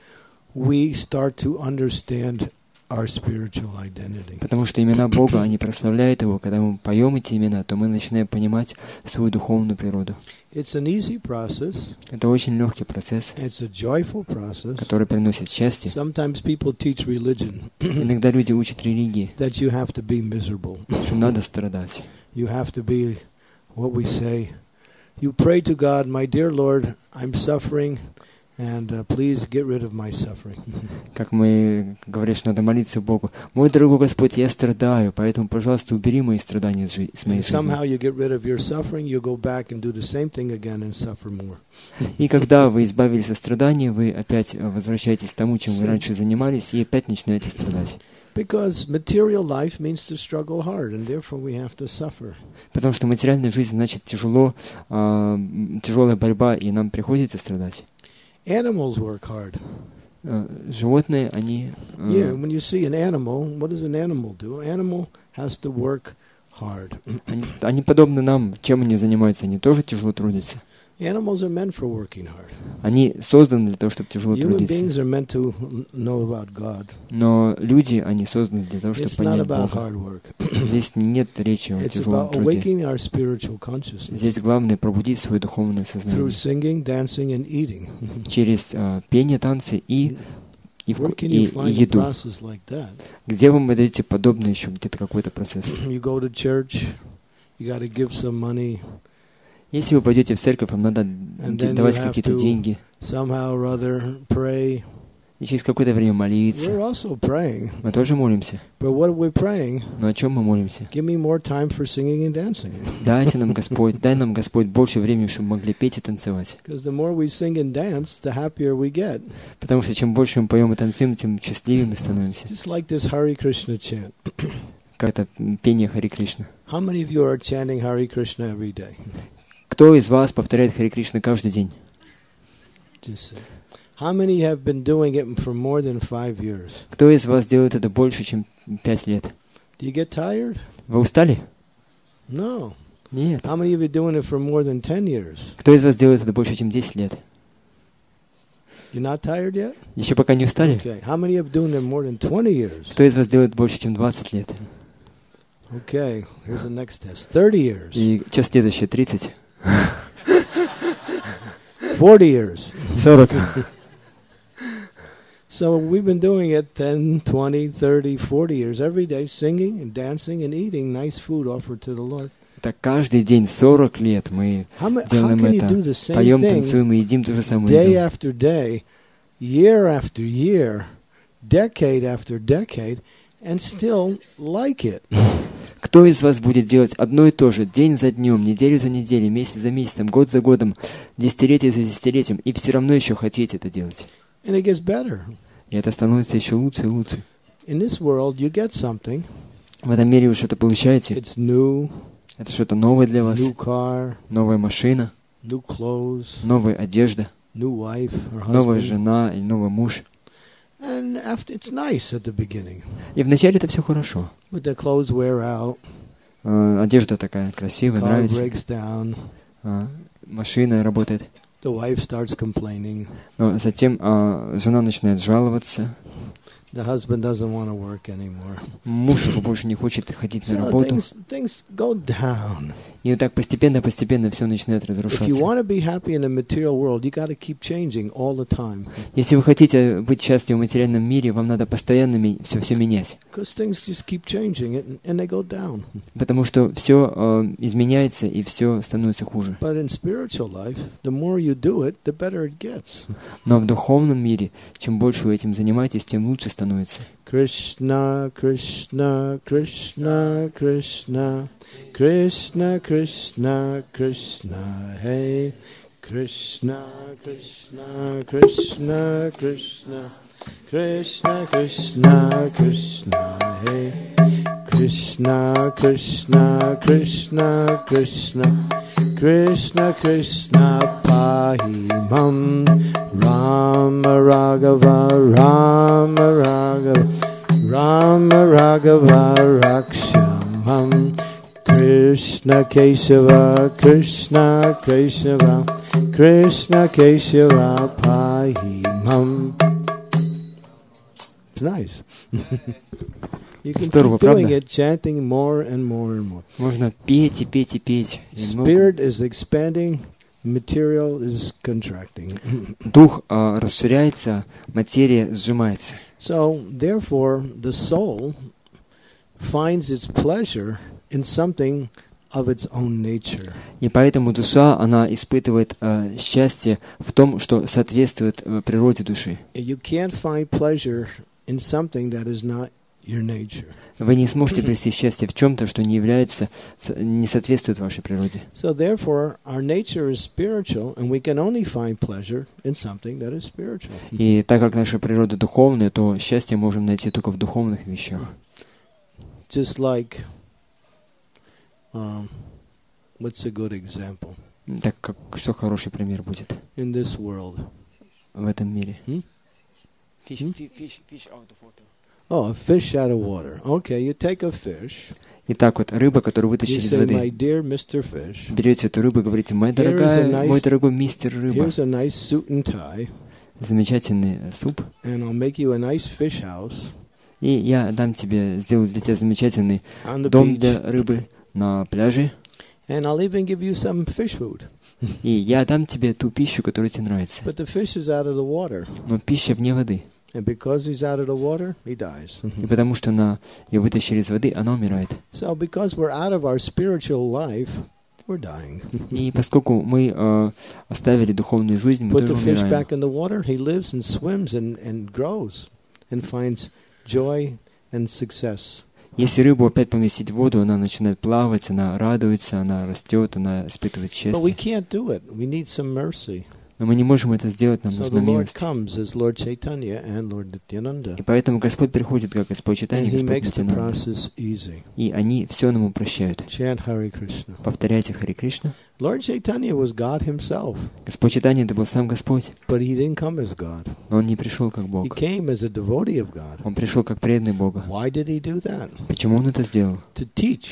we start to understand our spiritual identity. Потому что имена Бога, они прославляют Его. Когда мы поем эти имена, то мы начинаем понимать свою духовную природу. It's an easy process. Это очень легкий процесс, It's a joyful process. который приносит счастье. Sometimes people teach religion Иногда люди учат религии, that you have to be miserable. что надо страдать. You have to be what we say. You pray to God, my dear Lord, I'm suffering, and uh, please get rid of my suffering. Как мы говорим, что надо молиться Богу. Мой дорогой Господь, я страдаю, поэтому, пожалуйста, убери мои страдания с, жи- с моей And somehow жизни. you get rid of your suffering, you go back and do the same thing again and suffer more. И когда вы избавились от страданий, вы опять возвращаетесь к тому, чем вы раньше занимались, и опять начинаете страдать. Because material life means to struggle hard, and therefore we have to suffer. Потому что материальная жизнь значит тяжело, а, тяжелая борьба, и нам приходится страдать. Animals work hard. А, животные, они... а, Yeah, when you see an animal, what does an animal do? An animal has to work hard. они, они подобны нам. Чем они занимаются? Они тоже тяжело трудятся. Animals are meant for working hard. Они созданы для того, чтобы тяжело Human трудиться. beings are meant to know about God. Но люди, они созданы для того, чтобы It's not понять about Бога. hard work. Здесь нет речи о It's тяжелом about труде. awakening our spiritual consciousness Здесь главное пробудить свое духовное through сознание singing, dancing, and eating. через а, пение, танцы и, и, вку- Where can и- you и find a еду. process like that? Где вы найдете подобный еще где-то какой-то процесс? You go to church, you got to give some money, Если вы пойдете в церковь, вам надо And де- then давать you have какие-то to- деньги, somehow or other pray. и через какое-то время We're молиться. also praying, Мы тоже молимся. but what are we praying? Но о чем мы молимся? Give me more time for singing and dancing. Дайте нам Господь, дай нам Господь больше времени, чтобы мы могли петь и танцевать. Because the more we sing and dance, the happier we get. Потому что чем больше мы поем и танцуем, тем счастливее мы становимся. Just like this Hare Krishna chant. Как это пение Хари Кришна. How many of you are chanting Hare Krishna every day? Кто из вас повторяет Хари Кришна каждый день? Just say. How many have been doing it for more than five years? Кто из вас делает это больше, чем пять лет? Do you get tired? Вы устали? No. Нет. How many of you doing it for more than ten years? Кто из вас делает это больше, чем десять лет? You're not tired yet? Еще пока не устали? Okay. How many of you doing it more than twenty years? Кто из вас делает больше, чем двадцать лет? Okay. Here's the next test. thirty years. И что следующее? тридцать? forty years. сорок? So we've been doing it ten, twenty, thirty, forty years every day, singing and dancing and eating nice food offered to the Lord. Так каждый день, сорок лет мы How, ma- how делаем can you это. do the same Поем, thing танцуем и едим ту же самую day еду. after day, year after year, decade after decade, and still like it? Кто из вас будет делать одно и то же день за днем, неделю за неделей, месяц за месяцем, год за годом, десятилетие за десятилетием, и все равно еще хотите это делать? And it gets better. И это становится еще лучше и лучше. In this world, you get something. В этом мире вы что-то получаете, It's new, это что-то новое для вас, new car, новая машина, new clothes, новая одежда, new wife or новая husband. жена или новый муж. And after, it's nice at the beginning, И вначале это все хорошо. but the clothes wear out, Э, Одежда такая красивая, car нравится. breaks down, Э, Машина работает. the wife starts complaining, Но затем э, жена начинает жаловаться, The husband doesn't want to work anymore. Муж уже больше не хочет ходить на So работу. things, things go down. И вот так постепенно-постепенно все начинает If you разрушаться. want to be happy in a material world, you got to keep changing all the time. Если вы хотите быть счастливы в материальном мире, вам надо постоянно все, все менять. Because things just keep changing and, and they go down. Потому что все э, изменяется и все становится хуже. But in spiritual life, the more you do it, the better it gets. Но в духовном мире, чем больше вы этим занимаетесь, тем лучше становится. Krishna, Krishna, Krishna, Krishna, Krishna, Krishna, Krishna, hey. Krishna, Krishna, Krishna, Krishna, Krishna, Krishna, Krishna, hey. Krishna, Krishna, Krishna, Krishna, Krishna, Krishna, Pahimam, Rama Raghava, Rama Raghava, Rama Raghava, Rakshamam, Krishna Kesava, Krishna Kesava, Krishna Kesava, Pahimam. It's nice. You can Здорово, keep doing правда? it, chanting more and more and more. Можно петь и петь и петь. И много. Spirit is expanding, material is contracting. Дух э, расширяется, материя сжимается. So, therefore, the soul finds its pleasure in something of its own nature. И поэтому душа, она испытывает э, счастье в том, что соответствует э, природе души. You can't find pleasure in something that is not your nature. Вы не сможете обрести счастье в чем-то, что не является, не соответствует вашей природе. So therefore, our nature is spiritual, and we can only find pleasure in something that is spiritual. И так как наша природа духовная, то счастье можем найти только в духовных вещах. Just like, um, what's a good example? Так как, что хороший пример будет In this world. в этом мире? Hmm? Fish, Hmm? fish, fish out of water. Oh, a fish out of water. Okay, you take a fish. Итак, вот рыба, которую You вытащили из say, my воды. dear Mister Fish, Берете эту рыбу и говорите: моя Here is a дорогая, nice- мой дорогой мистер рыба, here's a nice suit and tie, замечательный э, суп, and I'll make you a nice fish house и я дам тебе, сделаю для тебя замечательный on the дом beach, для рыбы на пляже, and I'll even give you some fish food. и я дам тебе ту пищу, которая тебе нравится. But the fish is out of the water, Но пища вне воды. and because he's out of the water, he dies. И потому что она, ее вытащили из воды, она умирает. So because we're out of our spiritual life, we're dying. И поскольку мы э, оставили духовную жизнь, мы Put тоже the fish умираем. back in the water, he lives and swims and, and grows and finds joy and success. Если рыбу опять поместить в воду, она начинает плавать, она радуется, она растет, она испытывает But we счастье. can't do it. We need some mercy. Но мы не можем это сделать, нам So нужна the Lord милость. comes as Lord Chaitanya and Lord Nityananda, И поэтому Господь приходит, как Господь and Чайтанья, He Господь makes the Нитянанда. process easy. И они все нам прощают. Chant Hare Krishna. Повторяйте Харе Кришна. Lord Chaitanya was God Himself, Господь Чайтанья — это был сам Господь, but He didn't come as God. но Он не пришел как He Бог. came as a devotee of God. Он пришел как преданный Бога. Why did He do that? Почему Он это сделал? To teach.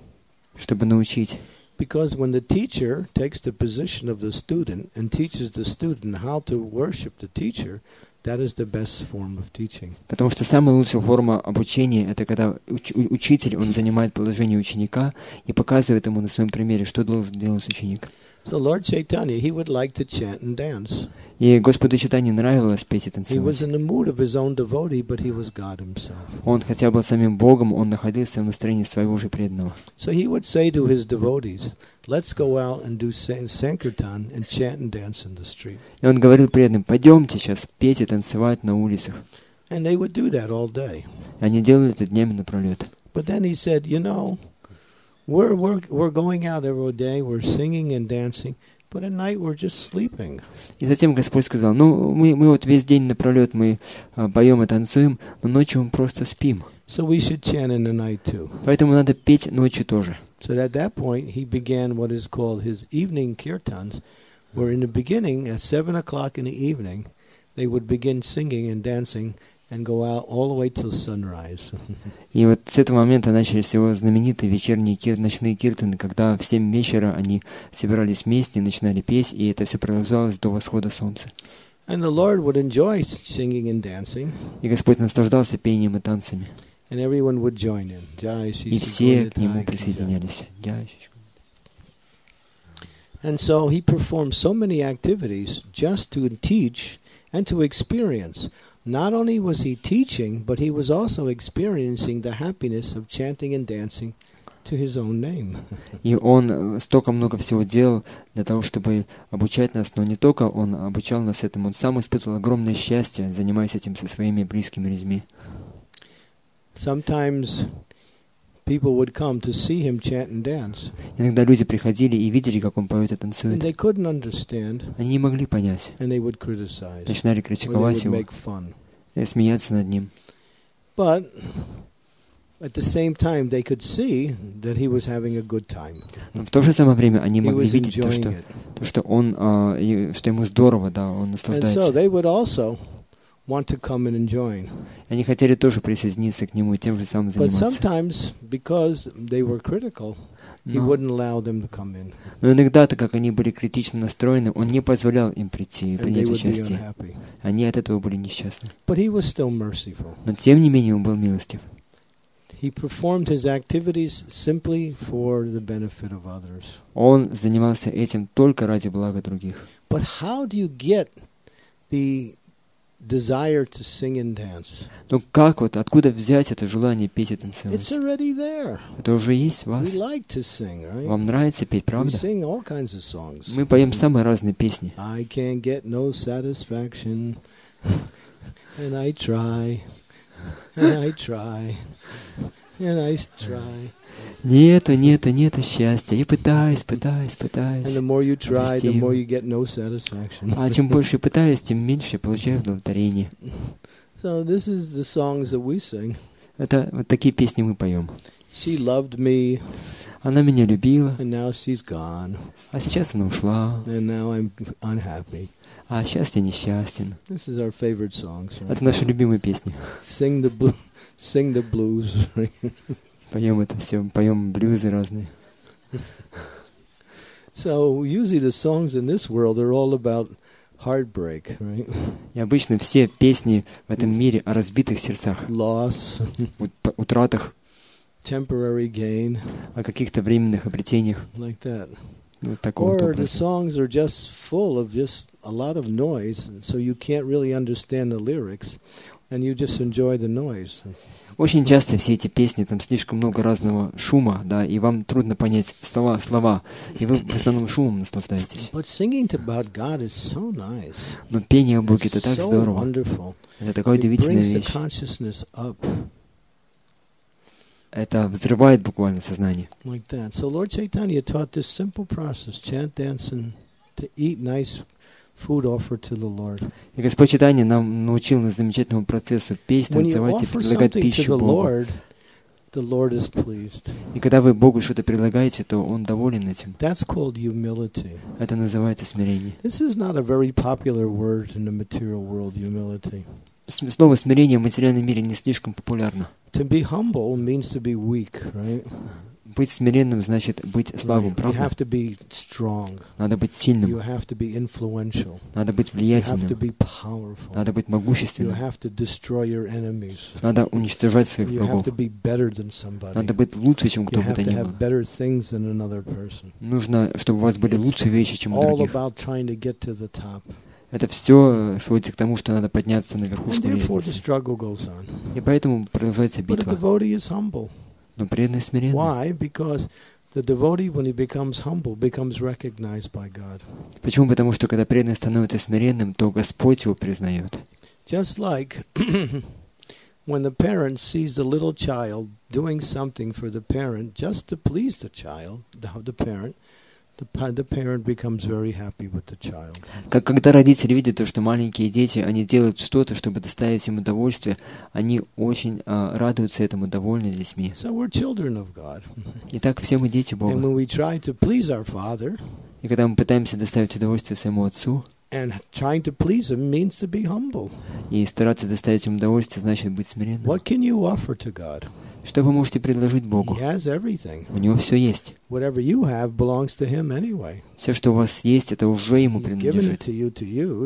Чтобы научить. Because when the teacher takes the position of the student and teaches the student how to worship the teacher, that is the best form of teaching. Потому что самая лучшая форма обучения — это когда уч- у- учитель, он занимает положение ученика и показывает ему на своем примере, что должен делать ученик. So Lord Chaitanya, he would like to chant and dance. И Господу Чайтанье нравилось петь и He was танцевать. in the mood of his own devotee, but he was God himself. Он хотя был самим Богом, он находился в настроении своего же преданного. So he would say to his devotees, let's go out and do san- Sankirtan and chant and dance in the street. И он говорил преданным: пойдемте сейчас петь и танцевать на улицах. And they would do that all day. И они делали это днями напролет. But then he said, you know, we're, we're, we're going out every day, we're singing and dancing, but at night we're just sleeping. И затем Господь сказал: ну, мы, мы вот весь день напролет мы а, поем и танцуем, но ночью мы просто спим. So we should chant in the night too. Поэтому надо петь ночью тоже. So at that point, he began what is called his evening kirtans, where in the beginning, at seven o'clock in the evening, they would begin singing and dancing and go out all the way till sunrise. И вот с этого момента начались его знаменитые вечерние кир, ночные киртаны, когда в семь вечера они собирались вместе, начинали петь, и это все продолжалось до восхода солнца. And the Lord would enjoy singing and dancing. И Господь наслаждался пением и танцами. And everyone would join in. Jai Shri И Shri все Gaura к нему Nitai Ki Jai. присоединялись. Джай Шри. And so he performed so many activities just to teach and to experience. Not only was he teaching, but he was also experiencing the happiness of chanting and dancing to his own name. И он столько много всего делал для того, чтобы обучать нас, но не только он обучал нас этому, он сам испытывал огромное счастье, занимаясь этим со своими близкими людьми. Sometimes people would come to see him chant and dance. Иногда люди приходили и видели, как он поет и And танцует. they couldn't understand, Они не могли понять, and they would criticize, начинали or they критиковать would его make fun. и смеяться над ним. But at the same time, they could see that he was having a good time. Но в то же самое время они He могли was видеть то, enjoying что, it. то, что он, а, и- что ему здорово, да, он And so наслаждается. they would also want to come in and join. Они хотели тоже присоединиться к нему и тем же самым But заниматься. sometimes, because they were critical, he Но, wouldn't allow them to come in. но иногда, так как они были критично настроены, он не позволял им прийти и And they принять would be участие. unhappy. Они от этого были несчастны. But he was still merciful. Но тем не менее он был милостив. He performed his activities simply for the benefit of others. Он занимался этим только ради блага других. But how do you get the desire to sing and dance? Но как вот, откуда взять это желание петь и It's танцевать? already there. Это уже есть в вас. We like to sing, right? Вам нравится петь, We правда? sing all kinds of songs. Мы поем самые разные песни. I can't get no satisfaction, and I try, and I try, and I try. Нету, нету, нету счастья. Я пытаюсь, пытаюсь, And пытаюсь. the more you try, the Обрести more его. you get no satisfaction. А чем больше пытаюсь, тем меньше я получаю удовлетворение. So this is the songs that we sing. Это вот такие песни мы поем. She loved me, Она меня любила, and now she's gone, а сейчас она ушла. and now I'm unhappy. А сейчас я несчастен. This is our favorite songs. Right? Это наши любимые песни. Sing the blue, sing the blues. Right? Поем это все, поем блюзы разные. So usually the songs in this world are all about heartbreak, right? И обычно все песни в этом мире о разбитых сердцах, Loss, ут- п- утратах, temporary gain, о каких-то временных обретениях. like that. Вот такого вот Or the образа. songs are just full of just a lot of noise, so you can't really understand the lyrics, and you just enjoy the noise. Очень часто все эти песни, там слишком много разного шума, да, и вам трудно понять слова, слова, и вы в основном шумом наслаждаетесь. But singing about God is so nice. Но пение о Боге — это It's так so здорово. wonderful. Это такая It удивительная brings the вещь. consciousness up Это взрывает буквально сознание. like that. So Lord Chaitanya taught this simple process: chant, dance, and to eat nice food offered to the Lord. И Господь Чайтанья нам научил нас замечательному процессу петь, When you танцевать и offer предлагать something to пищу the Богу. Lord, the Lord is pleased. И когда вы Богу что-то предлагаете, то Он доволен этим. That's called humility. Это называется смирение. This is not a very popular word in the material world, humility. С- Слово «смирение» в материальном мире не слишком популярно. To be humble means to be weak, right? Быть смиренным значит быть слабым, Right. You правда? have to be strong. Надо быть You сильным, have to be influential. надо быть You have to влиятельным, be powerful. надо быть You могущественным, have to destroy your enemies. надо уничтожать своих You have врагов, to be better than somebody. надо быть лучше, чем You кто бы have то to ни have был. better things than another person. Нужно, чтобы у вас были It's лучшие вещи, чем у all других. about trying to get to the top. Это все сводится к тому, что надо подняться на And верхушку therefore the лестницы. struggle goes on. И поэтому продолжается But a битва. devotee is humble. Но преданный смиренный. Why? Because the devotee, when he becomes humble, becomes recognized by God. Почему? Потому что когда преданный становится смиренным, то Господь его признает. Just like when the parent sees the little child doing something for the parent just to please the child, the, the parent, the, pa- the parent becomes very happy with the child. Как когда родители видят то, что маленькие дети, они делают что-то, чтобы доставить им удовольствие, они очень а, радуются этому, довольны детьми. So we're children of God. Итак, все мы дети And Бога. when we try to please our Father, И когда мы пытаемся доставить удовольствие своему Отцу, and trying to please Him means to be humble. и стараться доставить ему удовольствие, значит быть смиренным. What can you offer to God? Что вы можете предложить He Богу? has everything. У Него все есть. Whatever you have belongs to Him anyway. Все, что у вас есть, это уже Ему He's given it принадлежит. to you to use.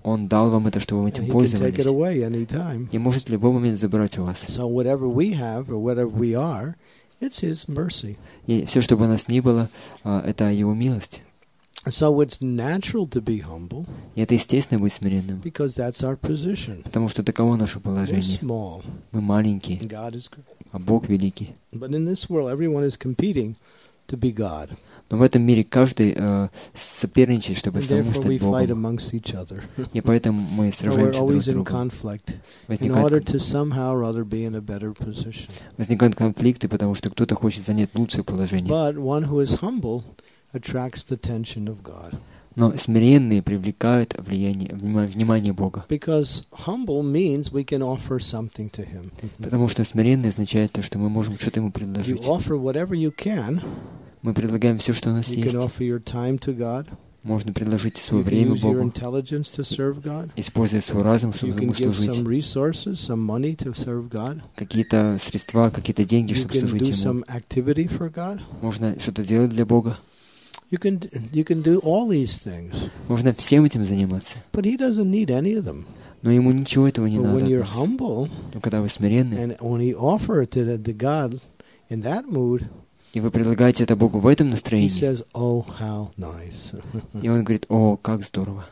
Он дал вам это, чтобы вы And этим he can take it пользовались. away anytime. И может в любой момент забрать у вас. So whatever we have or whatever we are, it's His mercy. И все, что бы у нас ни было, а, это Его милость. So it's natural to be humble И это естественно быть смиренным. because that's our position. Потому что таково наше We're положение. small, Мы маленькие, and God is great. а Бог великий. But in this world, everyone is competing to be God. Но в этом мире каждый э, соперничает, чтобы And самому therefore we стать fight Богом. amongst each other. И поэтому мы So we're сражаемся друг always с in другом. conflict in Возникают, order to somehow or other be in a better position. возникают конфликты, потому что кто-то хочет занять лучшее положение. But one who is humble attracts the attention of God. Но смиренные привлекают влияние, внима- внимание Бога. Because humble means we can offer something to Him. Потому что смиренный означает то, что мы можем что-то Ему You предложить. offer whatever you can. Мы предлагаем все, что у нас You can есть. offer your time to God. Можно предложить You свое can время use your Богу, intelligence to serve God. используя свой разум, You чтобы can Ему give some служить. resources, some money to serve God. Какие-то средства, какие-то деньги, You чтобы can служить do Ему. some activity for God. Можно что-то делать для Бога. You can you can do all these things, Можно всем этим заниматься. but He doesn't need any of them. Но Ему ничего этого не But надо when от you're нас. humble Но когда вы смиренны, and when you offer it to, the, to God in that mood, и вы предлагаете это Богу в этом He настроении, says, "Oh, how nice." и Он говорит: «О, как здорово».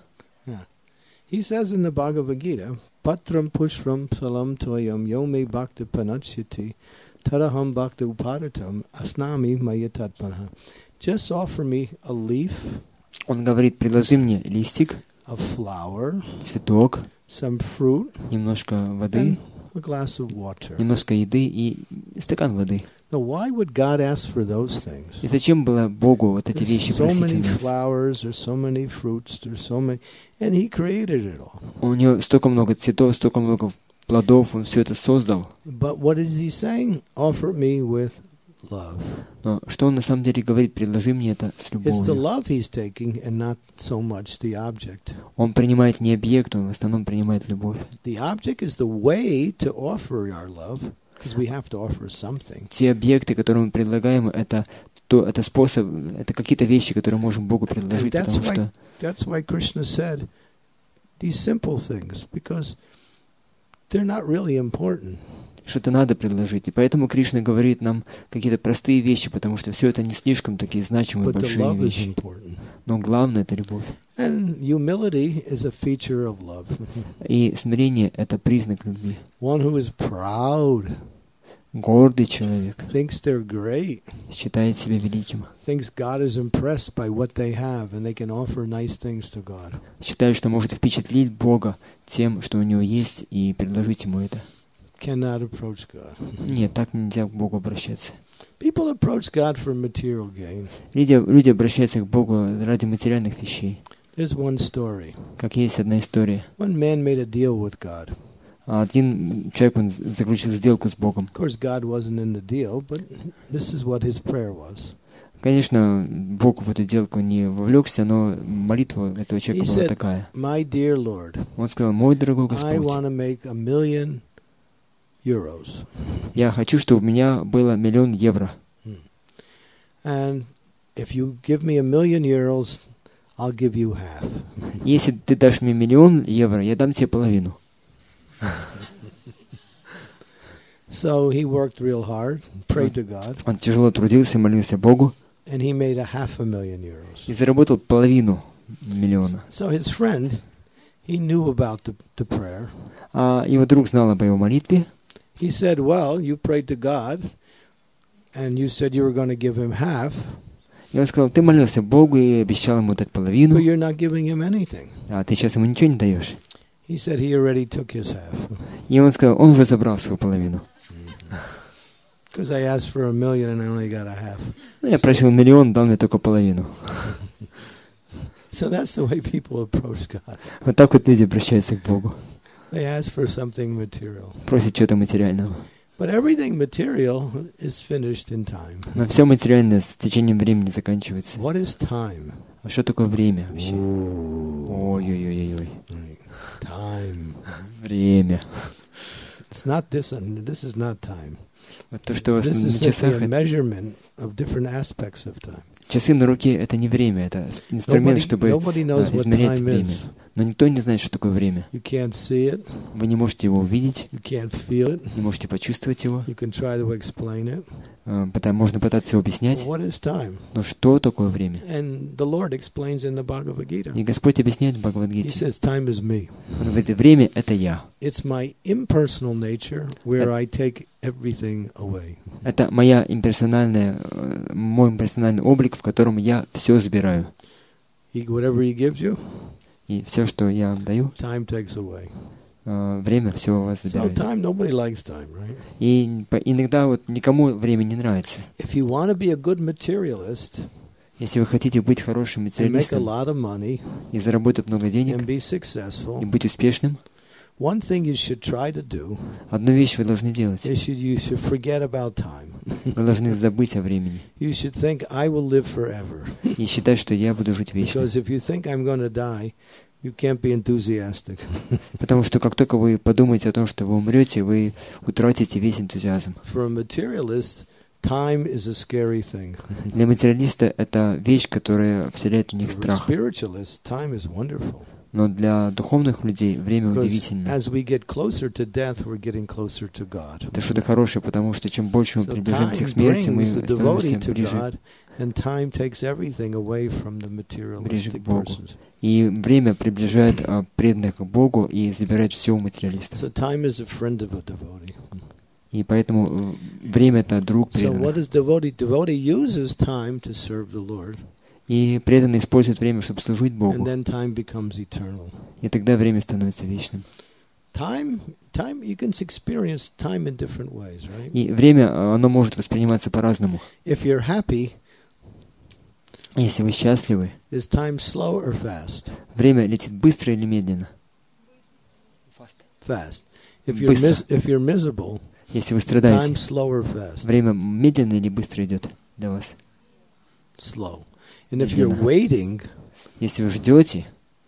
He says in the Bhagavad Gita, "Patram pushram psalam toyam yome bhakti panachyati taraham bhakti uparatam asnami mayatatpanaha." Just offer me a leaf, Он говорит: «Предложи мне листик, a flower, цветок, some fruit, немножко воды, and a glass of water." немножко еды и стакан воды». Now, why would God ask for those things? И зачем было Богу вот эти There's вещи so просить у many нас? flowers, there's so many fruits, there's so many, and He created it all. У него столько много цветов, столько много плодов, Он все это создал. But what is He saying? Offer me with love. Но что Он на самом деле говорит? Предложи мне это с It's the любовью. love He's taking and not so much the object. Он принимает не объект, Он в основном принимает любовь. The object is the way to offer our love, because we have to offer something. Те объекты, которые мы предлагаем, это, то, это способ, это какие-то вещи, которые можем Богу предложить, And that's потому why- что That's why Krishna said these simple things, because they're not really important. что-то надо предложить. И поэтому Кришна говорит нам какие-то простые вещи, потому что все это не слишком такие значимые, But the большие love is вещи. important. Но главное — это любовь. And humility is a feature of love. И смирение — это признак любви. One who is proud, Гордый человек thinks they're great, считает себя великим. thinks God is impressed by what they have, and they can offer nice things to God. Считает, что может впечатлить Бога тем, что у него есть, и предложить ему это. Cannot approach God. Нет, так нельзя к Богу обращаться. People approach God for material gain. Люди, люди обращаются к Богу ради материальных вещей. There's one story. Как есть одна история. One man made a deal with God. Один человек, он заключил сделку с Богом. Of course, God wasn't in the deal, but this is what his prayer was. Конечно, Бог в эту сделку не вовлекся, но молитва этого человека He была said, такая. "My dear Lord, Он сказал: «Мой дорогой I Господь, want to make a million euros. я хочу, чтобы у меня было миллион евро. And if you give me a million euros, I'll give you half." Если ты дашь мне миллион евро, я дам тебе половину». So he worked real hard, prayed to God, Он тяжело трудился, молился Богу and he made a half a million euros. и заработал половину миллиона. So his friend, he knew about the, the prayer. А его друг знал об его молитве. He said, "Well, you prayed to God, and you said you were going to give him half, И он сказал: «Ты молился Богу и обещал ему дать половину, but you're not giving him anything." а ты сейчас ему ничего не даешь». He said he already took his half. И он сказал: «Он уже забрал свою половину». Because I asked for a million and I only got a half. Ну, я просил миллион, дал мне только половину. So that's the way people approach God. Вот так вот люди обращаются к Богу. They ask for something material. Просят чего-то материального. But everything material is finished in time. Но все материальное с течением времени заканчивается. What is time? А что такое время вообще? Ooh. Ой-ой-ой-ой. Right. Time. Время. It's not this, and this is not time. Вот то, что у вас This на is часах, simply a это- measurement of different aspects of time. часы на руке — это не время, это инструмент, Nobody, чтобы nobody knows а, what измерять time время. is. Но никто не знает, что такое время. You can't see it. Вы не можете его увидеть, You can't feel it. не можете почувствовать его. You can try to explain it. Э, Потому, можно пытаться его объяснять. What is time? Но что такое время? And the Lord explains in the Bhagavad Gita. И Господь объясняет в He Бхагавад-гите. says, time is me. Он говорит, время — это я. It's my impersonal nature where I take everything away. Это моя имперсональная, э, мой имперсональный облик, в котором я все забираю. He, whatever he gives you, И все, что я вам даю, time takes away. э, время все у вас So забирает. time, nobody likes time, right? И по- иногда вот никому время не нравится. If you want to be a good materialist Если вы хотите быть хорошим and make a материалистом lot of money и заработать много денег, and be и successful, быть успешным, one thing you should try to do одну вещь вы должны делать. is you, you should forget about time. Вы должны забыть о времени You should think, I will live forever. и считать, что я буду жить вечно. Because if you think I'm going to die, you can't be enthusiastic. Потому что как только вы подумаете о том, что вы умрете, вы утратите весь энтузиазм. For a materialist, time is a scary thing. Для материалиста это вещь, которая вселяет в них For a страх. spiritualist, time is wonderful. Но для духовных людей время Because удивительное. as we get closer to death, we're getting closer to God. Это что-то хорошее, потому что чем больше мы So приближаемся к time смерти, мы brings the становимся devotee to ближе, God, and time takes everything away from the ближе к materialistic Богу. persons. И время приближает а, преданных к Богу и забирает все у материалистов. So time is a friend of a devotee. И поэтому э, время — это друг So what преданных. is devotee? Devotee uses time to serve the Lord, И преданные используют время, чтобы служить and Богу. then time becomes eternal. И тогда время становится вечным. Time, time, you can experience time in different ways, right? И время, а, оно может восприниматься по-разному. If you're happy, Если вы счастливы, is time slow or fast? время летит быстро или медленно? Fast. If you're Быстро. mis- if you're miserable, Если вы is time страдаете, slow or fast? время медленно или быстро идет для вас? Slow. And if you're Медленно. waiting, Если вы ждете,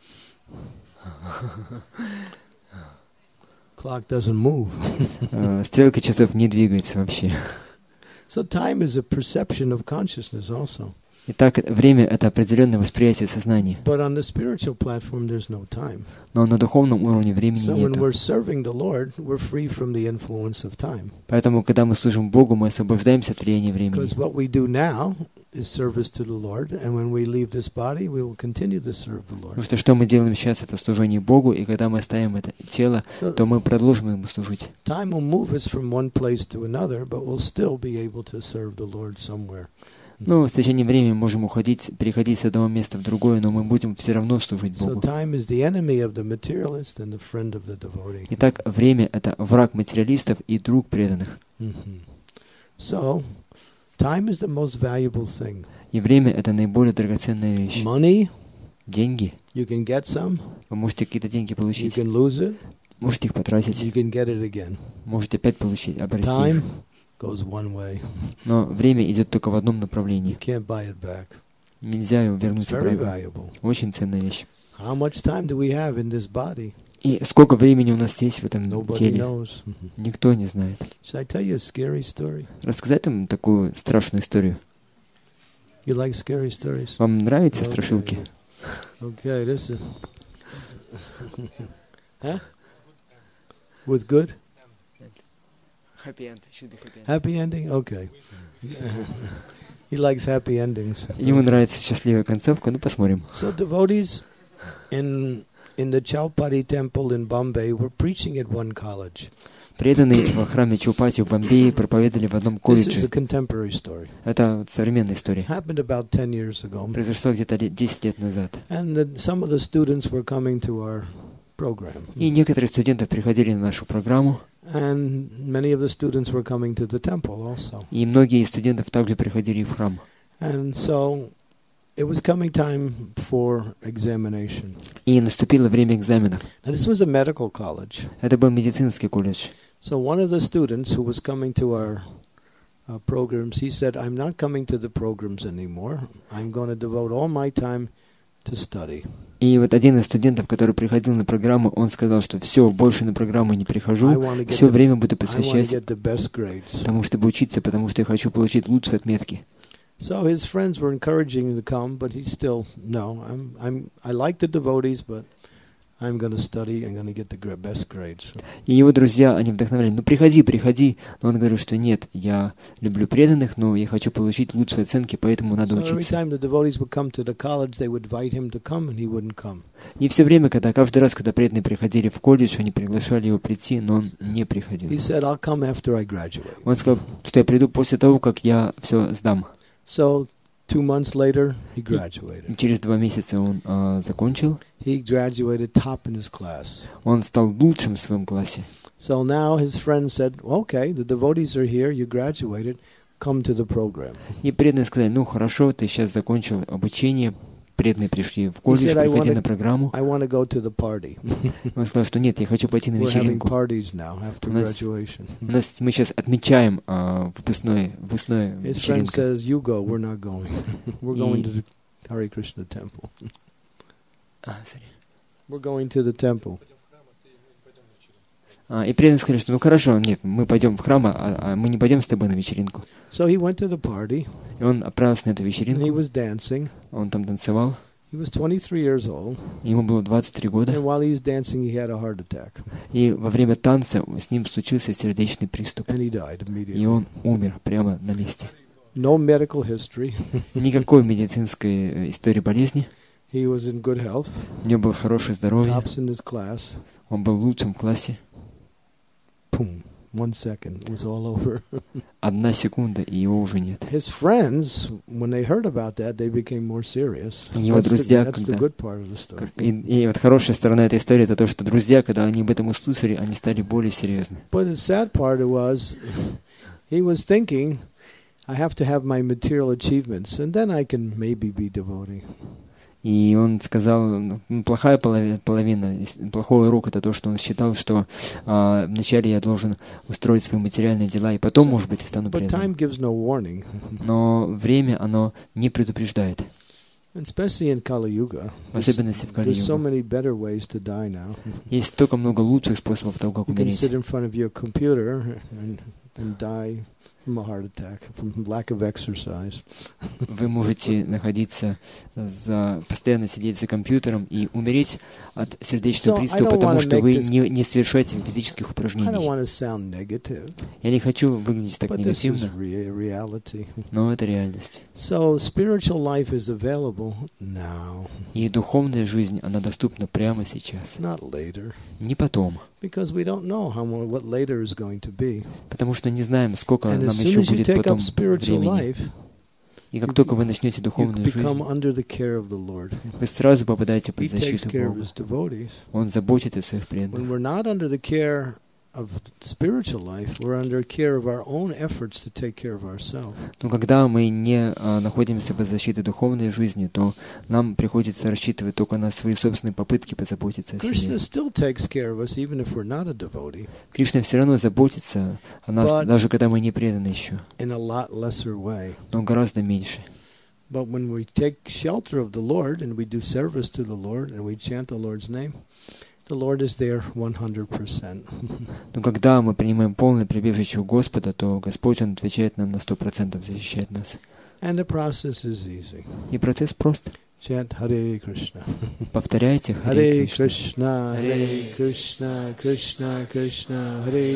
clock doesn't move. э, стрелка часов не двигается вообще. So time is a perception of consciousness also. Итак, время — это определенное восприятие сознания. But on the spiritual platform, there's no time. Но на духовном уровне времени So when нет. we're serving the Lord, we're free from the influence of time. Поэтому, когда мы служим Богу, мы освобождаемся от влияния времени. Because what we do now is service to the Lord, and when we leave this body, we will continue to serve the Потому Lord. что что мы делаем сейчас, это служение Богу, и когда мы оставим это тело, So то мы продолжим Ему служить. time will move us from one place to another, but we'll still be able to serve the Lord somewhere. Ну, с течением времени мы можем уходить, переходить с одного места в другое, но мы будем все равно служить So Богу. time is the enemy of the materialist and the friend of the devotee. Итак, время — это враг материалистов и друг преданных. Mhm. So time is the most valuable thing. И время — это наиболее драгоценная вещь. Money, Деньги. you can get some, Вы можете какие-то деньги you получить, can lose it, можете их потратить, you can get it again. можете опять получить, обрести Time их. goes one way. Но время идет только в одном You направлении. can't buy it back. Нельзя его It's вернуть very обратно. valuable. Очень ценная вещь. How much time do we have in this body? И сколько времени у нас есть в этом Nobody теле, knows. никто не знает. Should I tell you a scary story? Рассказать вам такую страшную историю. You like scary stories? Вам нравятся Okay. страшилки? Okay, this is. Huh? With good? Happy ending? Okay. He likes happy endings. Ему нравится счастливая концовка, ну посмотрим. So devotees in in the Chowpatty temple in Bombay were preaching at one college. Преданные во храме Чаупати в Бомбее проповедовали в одном This is a колледже. contemporary story. Это вот современная история. Happened about ten years ago. Произошло где-то лет- десять лет назад. And the, some of the students were coming to our program. И некоторые студенты приходили на нашу программу, And many of the students were coming to the temple also. и многие из студентов также приходили и в храм. And so it was coming time for examination. И наступило время экзаменов. Now this was a medical college. Это был медицинский колледж. So one of the students who was coming to our uh, programs, he said, I'm not coming to the programs anymore. I'm going to devote all my time to study. И вот один из студентов, который приходил на программу, он сказал, что все, больше на программу не I прихожу, want to get все the, время буду I want to посвящать get the best grades. тому, чтобы учиться, потому что я хочу получить лучшие отметки. So his friends were encouraging him to come, but he still, no, I'm, I'm, I like the devotees, but I'm going to study, I'm going to get the gra- best grades. И его друзья, они вдохновляли, ну приходи, приходи. Но он говорил, что нет, я люблю преданных, но я хочу получить лучшие оценки, поэтому надо So every учиться. time the devotees would come to the college, they would invite him to come, and he wouldn't come. И все время, когда каждый раз, когда преданные приходили в колледж, они приглашали его прийти, но он не приходил. He said, I'll come after I graduate. Он сказал, что я приду после того, как я все сдам. So two months later, he graduated. Через два месяца он а, закончил. He graduated top in his class. Он стал лучшим в своем классе. So now his friends said, okay, the devotees are here, you graduated, come to the program. И преданные сказали, ну хорошо, ты сейчас закончил обучение, преданные пришли в колледж, said, "I приходи wanna- на программу. I want to go to the party. Он сказал, что нет, я хочу пойти на We're having вечеринку. parties now after У нас- graduation. У нас, мы сейчас отмечаем а, выпускной, выпускной His friend вечеринку. says, you go, we're not going. We're going И- to the Hare Krishna temple. А, sorry. We're going to the temple. А, и преданные сказали, что ну хорошо, нет, мы пойдем в храм, а, а мы не пойдем с тобой на вечеринку. So he went to the party, И он отправился на эту and he вечеринку, was dancing. он там танцевал, He was twenty-three years old, ему было двадцать три and года, while he was dancing, he had a heart attack, и во время танца с ним случился сердечный приступ, and he died и immediately. он умер прямо на месте. No medical history. Никакой медицинской э, истории болезни, He was in good health, у него было хорошее здоровье, tops in his class. он был лучшим в классе. Boom. One second, it was all over. Одна секунда, и его уже нет. His friends, when they heard about that, they became more serious. И его That's the, друзья, that's the когда- good part of the story. И, и вот хорошая сторона этой истории, это то, что друзья, когда они об этом услышали, они стали более серьезны. But the sad part was, he was thinking, I have to have my material achievements, and then I can maybe be devotee. И он сказал, ну, плохая половина, половина, плохой урок это то, что он считал, что а, вначале я должен устроить свои материальные дела, и потом, может быть, и стану But преданным. time gives no warning, Но время, оно не предупреждает. and especially in Kali Yuga. В особенности в There's so Кали-югу. many better ways to die now. Есть столько много лучших способов того, как You can умереть. sit in front of your computer and, and die from a heart attack, from lack of exercise. Вы можете находиться за, постоянно сидеть за компьютером и умереть от сердечного So, I приступа, don't потому wanna что make вы this- не, не совершаете физических I don't упражнений. want to sound negative, Я не хочу выглядеть так but this is негативно, rea- reality. но это реальность. So spiritual life is available now, И духовная жизнь, она доступна прямо сейчас, not later, не потом. because we don't know how more, what later is going to be. Потому что не знаем, сколько And нам as еще soon as you будет take потом up spiritual времени. life, И как только вы начнете you духовную become жизнь, under the care of the Lord. вы сразу попадаете He под takes защиту care of Бога. his devotees. Он заботится о своих When преданных. we're not under the care of spiritual life, we're under care of our own efforts to take care of ourselves. Но когда мы не а, находимся под защитой духовной жизни, то нам приходится рассчитывать только на свои собственные попытки позаботиться о Krishna себе. still takes care of us even if we're not a devotee, Кришна все равно заботится о нас, But- даже когда мы не преданы еще, in a lot lesser way. но гораздо меньше. But when we take shelter of the Lord and we do service to the Lord and we chant the Lord's name, the Lord is there one hundred percent. Но когда мы принимаем полное прибежище у Господа, то Господь, Он отвечает нам на сто процентов, защищает нас. And the process is easy. И процесс прост. Chant Hare Krishna. Повторяйте Харе Hare Кришна. Krishna, Hare Krishna, Krishna Krishna, Hare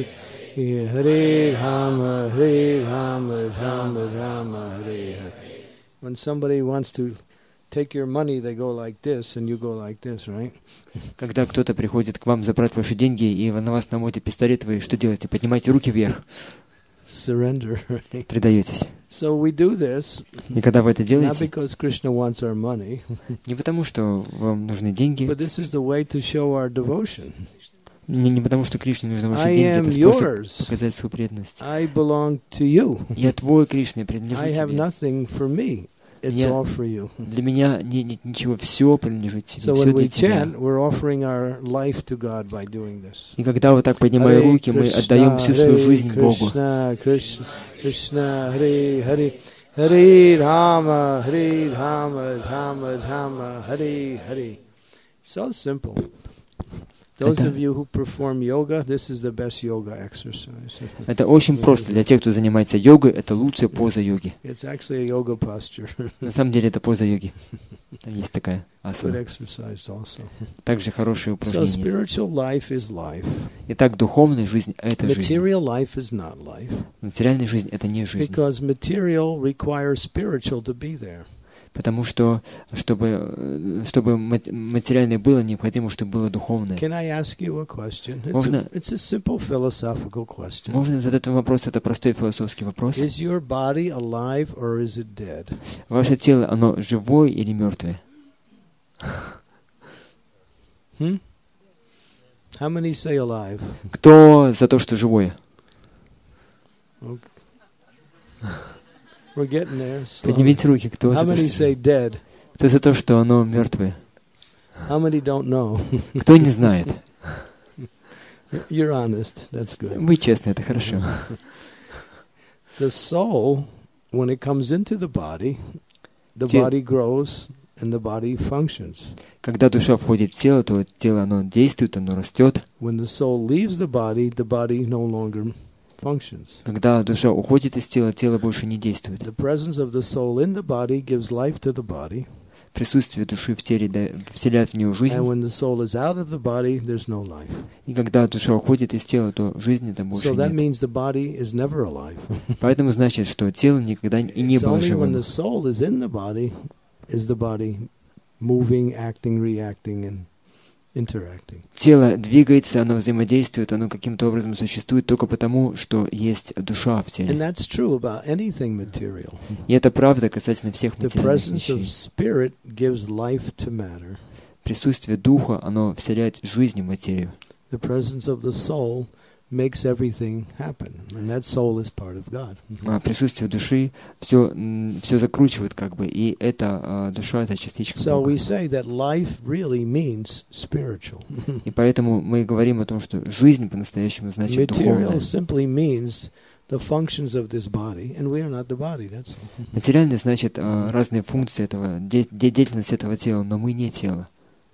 Hare Rama, Hare Rama, Rama Rama, Hare Hare. When somebody wants to take your money, they go like this, and you go like this, right? Когда кто-то приходит к вам забрать ваши деньги, и на вас наводит пистолет, вы что делаете? Поднимаете руки вверх, Surrender, right? предаетесь. So we do this И когда вы это not делаете, because Krishna wants our money, не потому, что вам нужны деньги, but this is the way to show our devotion. не, не потому, что Кришне нужны ваши I деньги, am это способ yours. показать свою преданность. I belong to you. Я твой, Кришна, я принадлежу I have тебе. nothing for me. It's Я- all for you. Для меня не- нет ничего, все принадлежит тебе, So все when we для тебя. chant, we're offering our life to God by doing this. И когда вот так поднимая Hare руки, мы Krishna, отдаем всю свою Hare жизнь Богу. Krishna, Krishna, Krishna, Hare Hare, Hare Rama, Hare Rama, Rama Rama, Hare Hare. So simple. Those Это- of you who perform yoga, this is the best yoga exercise. Это очень просто. Для тех, кто занимается йогой, это лучшая поза йоги. It's actually a yoga posture. На самом деле это поза йоги. Там есть такая Good асана. exercise also. Также хорошее So упражнение. spiritual life is life. Итак, духовная жизнь — это жизнь. Material life is not life. Материальная жизнь — это не жизнь. Because material requires spiritual to be there. Потому что, чтобы, э, чтобы мат- материальное было, необходимо, чтобы было духовное. Can I ask you a question? It's Можно- a, it's a simple philosophical question. Можно задать вам вопрос, это простой философский вопрос. Is your body alive or is it dead? Ваше тело, оно живое или мертвое? Hmm? How many say alive? Кто за то, что живое? Okay. We're getting there. slowly. Поднимите руки, кто за How то, many что say живое? dead? Кто за то, что оно мертвое? How many don't know? Кто не знает? You're honest. That's good. Вы честны, это хорошо. The soul, when it comes into the body, the Те- body grows and the body functions. Когда душа входит в тело, то тело, оно действует, оно растет. When the soul leaves the body, the body no longer functions. Когда душа уходит из тела, тело больше не действует. The presence of the soul in the body gives life to the body. Присутствие души в теле да- вселяет в нее жизнь. And when the soul is out of the body, there's no life. И когда душа уходит из тела, то жизни там больше So that нет. means the body is never alive. Поэтому значит, что тело никогда и не It's было only when живым. the soul is in the body is the body moving, acting, reacting, and interacting. Тело двигается, оно взаимодействует, оно каким-то образом существует только потому, что есть душа в And теле. that's true about anything material. И это правда касательно всех The материальных presence of вещей. spirit gives life to matter. Присутствие духа, оно вселяет жизнь в материю. The presence of the soul makes everything happen. And that soul is part of God. А присутствие души все, все закручивает как бы, и эта а, душа — это частичка So Бога. we say that life really means spiritual. И поэтому мы говорим о том, что жизнь по-настоящему значит Material духовная. simply means the functions of this body, and we are not the body, that's all. Материально значит а, разные функции этого, де- де- деятельность этого тела, но мы не тело.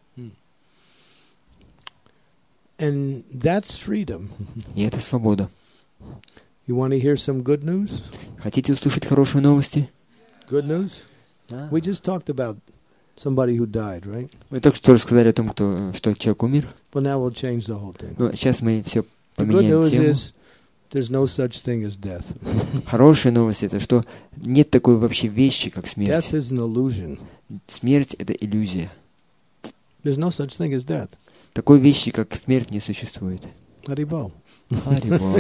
And that's freedom. И это свобода. You want to hear some good news? Хотите услышать хорошие новости? Good news? Да. We just talked about somebody who died, right? Мы только что рассказали о том, кто, что человек умер. Well, now we'll change the whole thing. Но сейчас мы все The good поменяем news тему. is there's no such thing as death. Хорошая новость — это что нет такой вообще вещи, как смерть. Death is an illusion. Смерть — это иллюзия. There's no such thing as death. Такой вещи, как смерть, не существует. Haribol. Харибо.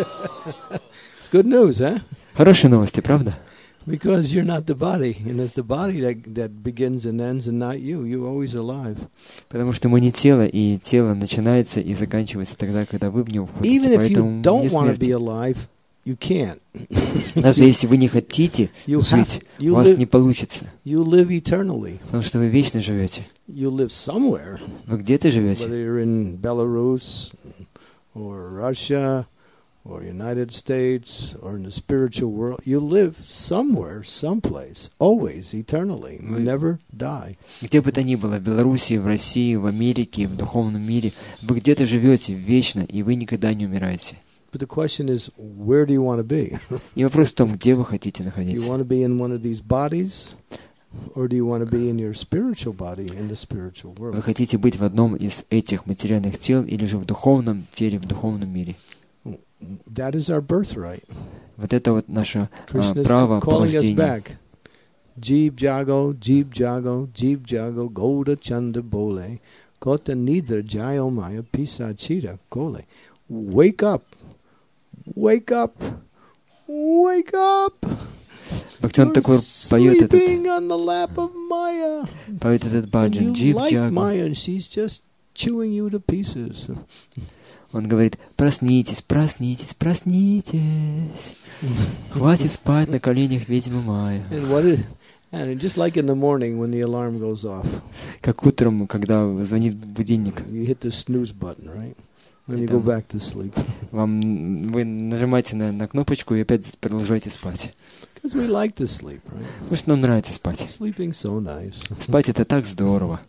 It's good news, huh? Хорошие новости, правда? Because you're not the body, and it's the body that, that begins and ends, and not you. You're always alive. Потому что мы не тело, и тело начинается и заканчивается тогда, когда вы в него входите. Even if Поэтому you не don't want to be смерти. alive, you can't. Даже если вы не хотите You have, жить, у you вас live, не получится. you live eternally. Потому что вы вечно живете. You live somewhere, Вы где-то whether живете. you're in Belarus, or Russia, or United States, or in the spiritual world. You live somewhere, someplace, always, eternally. You Вы- never die. Где бы то ни было, в Белоруссии, в России, в Америке, в духовном мире, вы где-то живете вечно, и вы никогда не умираете. But the question is, where do you want to be? И вопрос в том, где вы хотите Do you находиться. want to be in one of these bodies? Or do you want to be in your spiritual body in the spiritual Вы world? хотите быть в одном из этих материальных тел или же в духовном теле, в духовном мире. That is our birthright. Вот это вот наше а, Krishna is право по calling us рождению. back. Jeeb jago, jeeb jago, jeeb jago, goda chanda bole, kota nidra jayo maya pisa chita kole. Wake up, wake up, wake up. Бхактиван You're Такур поет этот, sleeping on the lap of Maya. поет этот And баджан. you Джив like Джагу. Maya, and she's just chewing you to pieces. Он говорит: проснитесь, проснитесь, проснитесь. Хватит спать на коленях ведьмы Майя. And what is, and just like in the morning when the alarm goes off, Как утром, когда звонит будильник, you hit the snooze button, right? When you Это- go back to sleep. вам вы нажимаете на, на кнопочку и опять продолжаете спать. Because we like to sleep, right? Потому что нам нравится спать. Sleeping's so nice. Спать — это так здорово.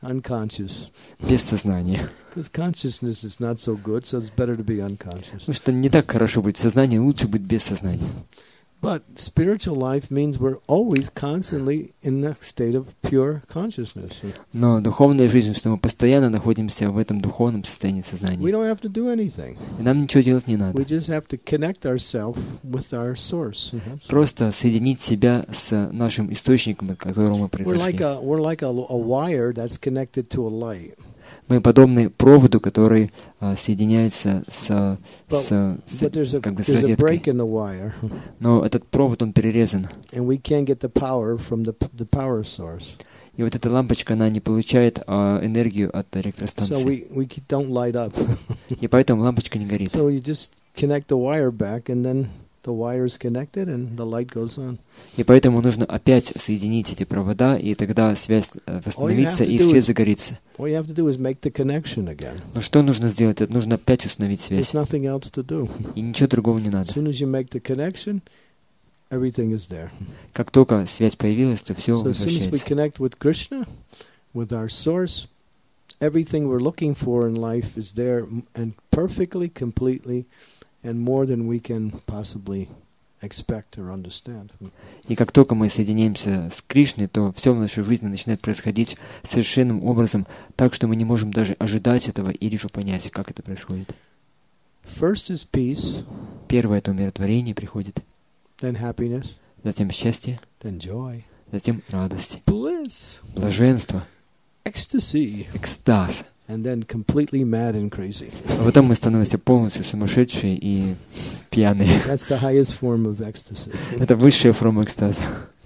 Unconscious. без сознания. Because consciousness is not so good, so it's better to be unconscious. Потому что не так хорошо быть в сознании, лучше быть без сознания. But spiritual life means we're always constantly in a state of pure consciousness. Но духовная жизнь, что мы постоянно находимся в этом духовном состоянии We сознания. don't have to do anything. И нам ничего делать не We надо. just have to connect ourselves with our source. That's- Просто соединить себя с нашим источником, от которого мы We're like произошли. a we're like a, a wire that's connected to a light. Мы подобны проводу, который а, соединяется с, с, But с, there's a как бы с there's a break розеткой. in the wire, Но этот провод, он перерезан. and we can't get the power from the the power source. И вот эта лампочка, она не получает а, энергию от So электростанции. we we ke- don't light up. И поэтому лампочка не горит. So you just connect the wire back, and then the wire is connected, and the light goes on. И поэтому нужно опять соединить эти провода, и тогда связь э, восстановится, to и do свет is- загорится. All you have to do is make the connection again. Но что нужно сделать? Это нужно опять установить There's связь. nothing else to do. И ничего другого не As надо. soon as you make the connection, everything is there. Как только связь появилась, то все So as soon as we возвращается. connect with Krishna, with our source, everything we're looking for in life is there, m- and perfectly, completely, and more than we can possibly expect or understand. И как только мы соединяемся с Кришной, то все в нашей жизни начинает происходить совершенным образом, так что мы не можем даже ожидать этого или же понять, как это происходит. First is peace, Первое — это умиротворение приходит, then happiness, затем счастье, then joy, затем радость, bliss, блаженство, ecstasy, экстаз. and then completely mad and crazy. А потом мы становимся полностью сумасшедшие и пьяные. That's the highest form of ecstasy. Это высшая форма экстаза.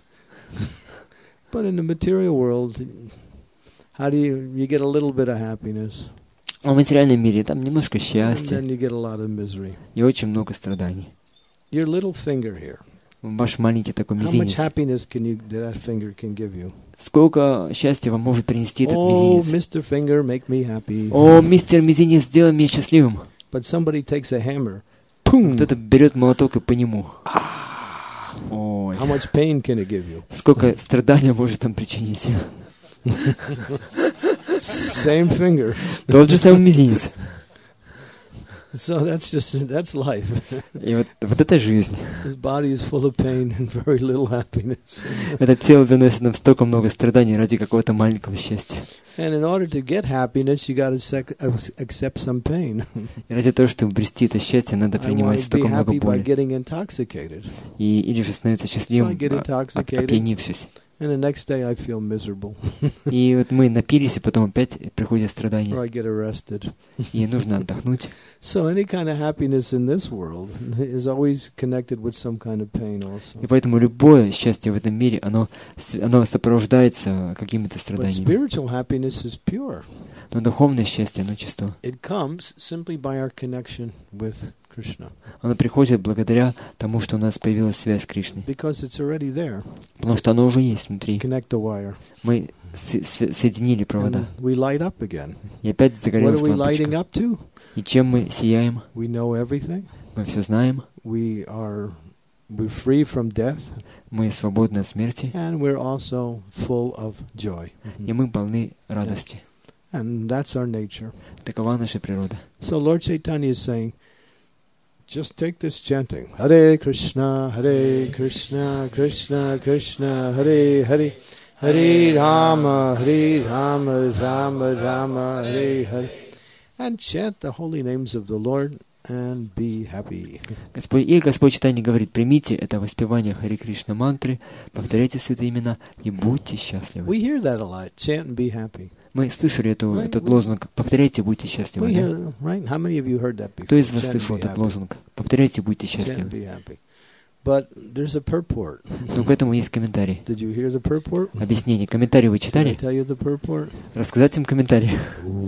But in the material world, how do you, you get a little bit of happiness, А в материальном мире там немножко and счастья then you get a lot of misery. и очень много страданий. Your little finger here. Ваш маленький такой How much мизинец. happiness can you that finger can give you? Сколько счастья вам может принести этот Oh, мизинец? Mister Finger, make me happy. О, мистер Мизинец, сделай меня счастливым. But somebody takes a hammer. Boom. Кто-то берет молоток и по нему. Ой, How much pain can it give you? сколько страдания может там причинить. Same finger. Тот же самый мизинец. So that's just that's life. И вот, вот это жизнь. This body is full of pain and very little happiness. Это тело приносит нам столько много страданий ради какого-то маленького счастья. And in order to get happiness, you got to sec- ac- accept some pain. И ради того, чтобы обрести это счастье, надо I want принимать to be столько много happy by боли. getting intoxicated. И, или же становиться счастливым, I get а, оп- intoxicated. опьянившись. And the next day I feel miserable. И вот мы напились, и потом опять приходят Or страдания. I get arrested. И нужно отдохнуть. So any kind of happiness in this world is always connected with some kind of pain also. И поэтому любое счастье в этом мире, оно, с- оно сопровождается какими-то But страданиями. spiritual happiness is pure. Но духовное счастье, оно чисто. It comes simply by our connection with Krishna. Оно приходит благодаря тому, что у нас появилась связь с Кришной. Because it's already there. Потому что оно уже есть внутри. Connect the wire. Мы с- с- соединили провода. And we light up again. И опять What are загорелась we lighting лампочка. up to? И чем мы сияем? We know everything. Мы все знаем. We are we're free from death. Мы свободны от смерти. And we're also full of joy. И мы полны радости. And that's our nature. Такова наша природа. So Lord Chaitanya is saying, just take this chanting. Hare Krishna, Hare Krishna, Krishna Krishna, Hare Hare, Hare Rama, Hare Rama, Rama Rama, Hare Hare. And chant the holy names of the Lord and be happy. Господь, и Господь Чайтанья говорит: примите это воспевание Хари Кришна мантры, повторяйте святые имена и будьте счастливы. We hear that a lot. Chant and be happy. Мы слышали эту, Right, этот we- лозунг: повторяйте, будьте We счастливы. hear, Да? right? How many of you heard that before? Кто из вас Chant and слышал be этот happy. лозунг? Повторяйте, будьте Chant and счастливы. be happy. But there's a purport. Но к этому есть комментарий. Did you hear the purport? Объяснение. Комментарий вы Did I читали? tell you the purport? Рассказать им комментарий.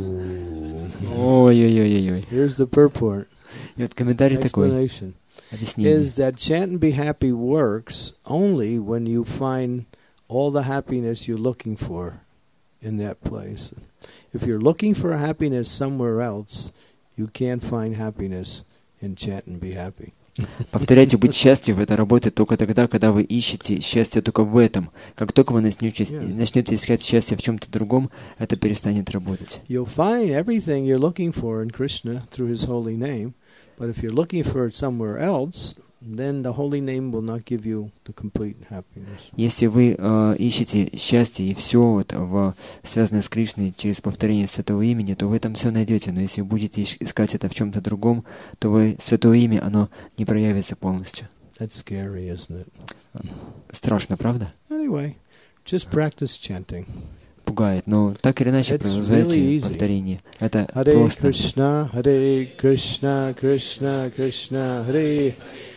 Ooh. Ой-ой-ой-ой. Here's the purport. И вот комментарий такой. Explanation Объяснение. is that chant and be happy works only when you find all the happiness you're looking for in that place. If you're looking for happiness somewhere else, you can't find happiness in chant and be happy. Повторяйте, быть счастливым, это работает только тогда, когда вы ищете счастье только в этом. Как только вы начнете, Yeah. начнете искать счастье в чем-то другом, это перестанет работать. You'll find everything you're looking for in Krishna through His holy name, but if you're looking for it somewhere else, then the holy name will not give you the complete happiness. Если вы э, ищете счастье и все вот в, связанное с Кришной через повторение святого имени, то вы там все найдете. Но если вы будете искать это в чем-то другом, то вы святое имя, оно не проявится полностью. That's scary, isn't it? Страшно, правда? Anyway, just practice chanting. Пугает, но так или иначе It's продолжайте really easy. повторение. Это Hare просто. Krishna, Hare Krishna, Krishna Krishna, Hare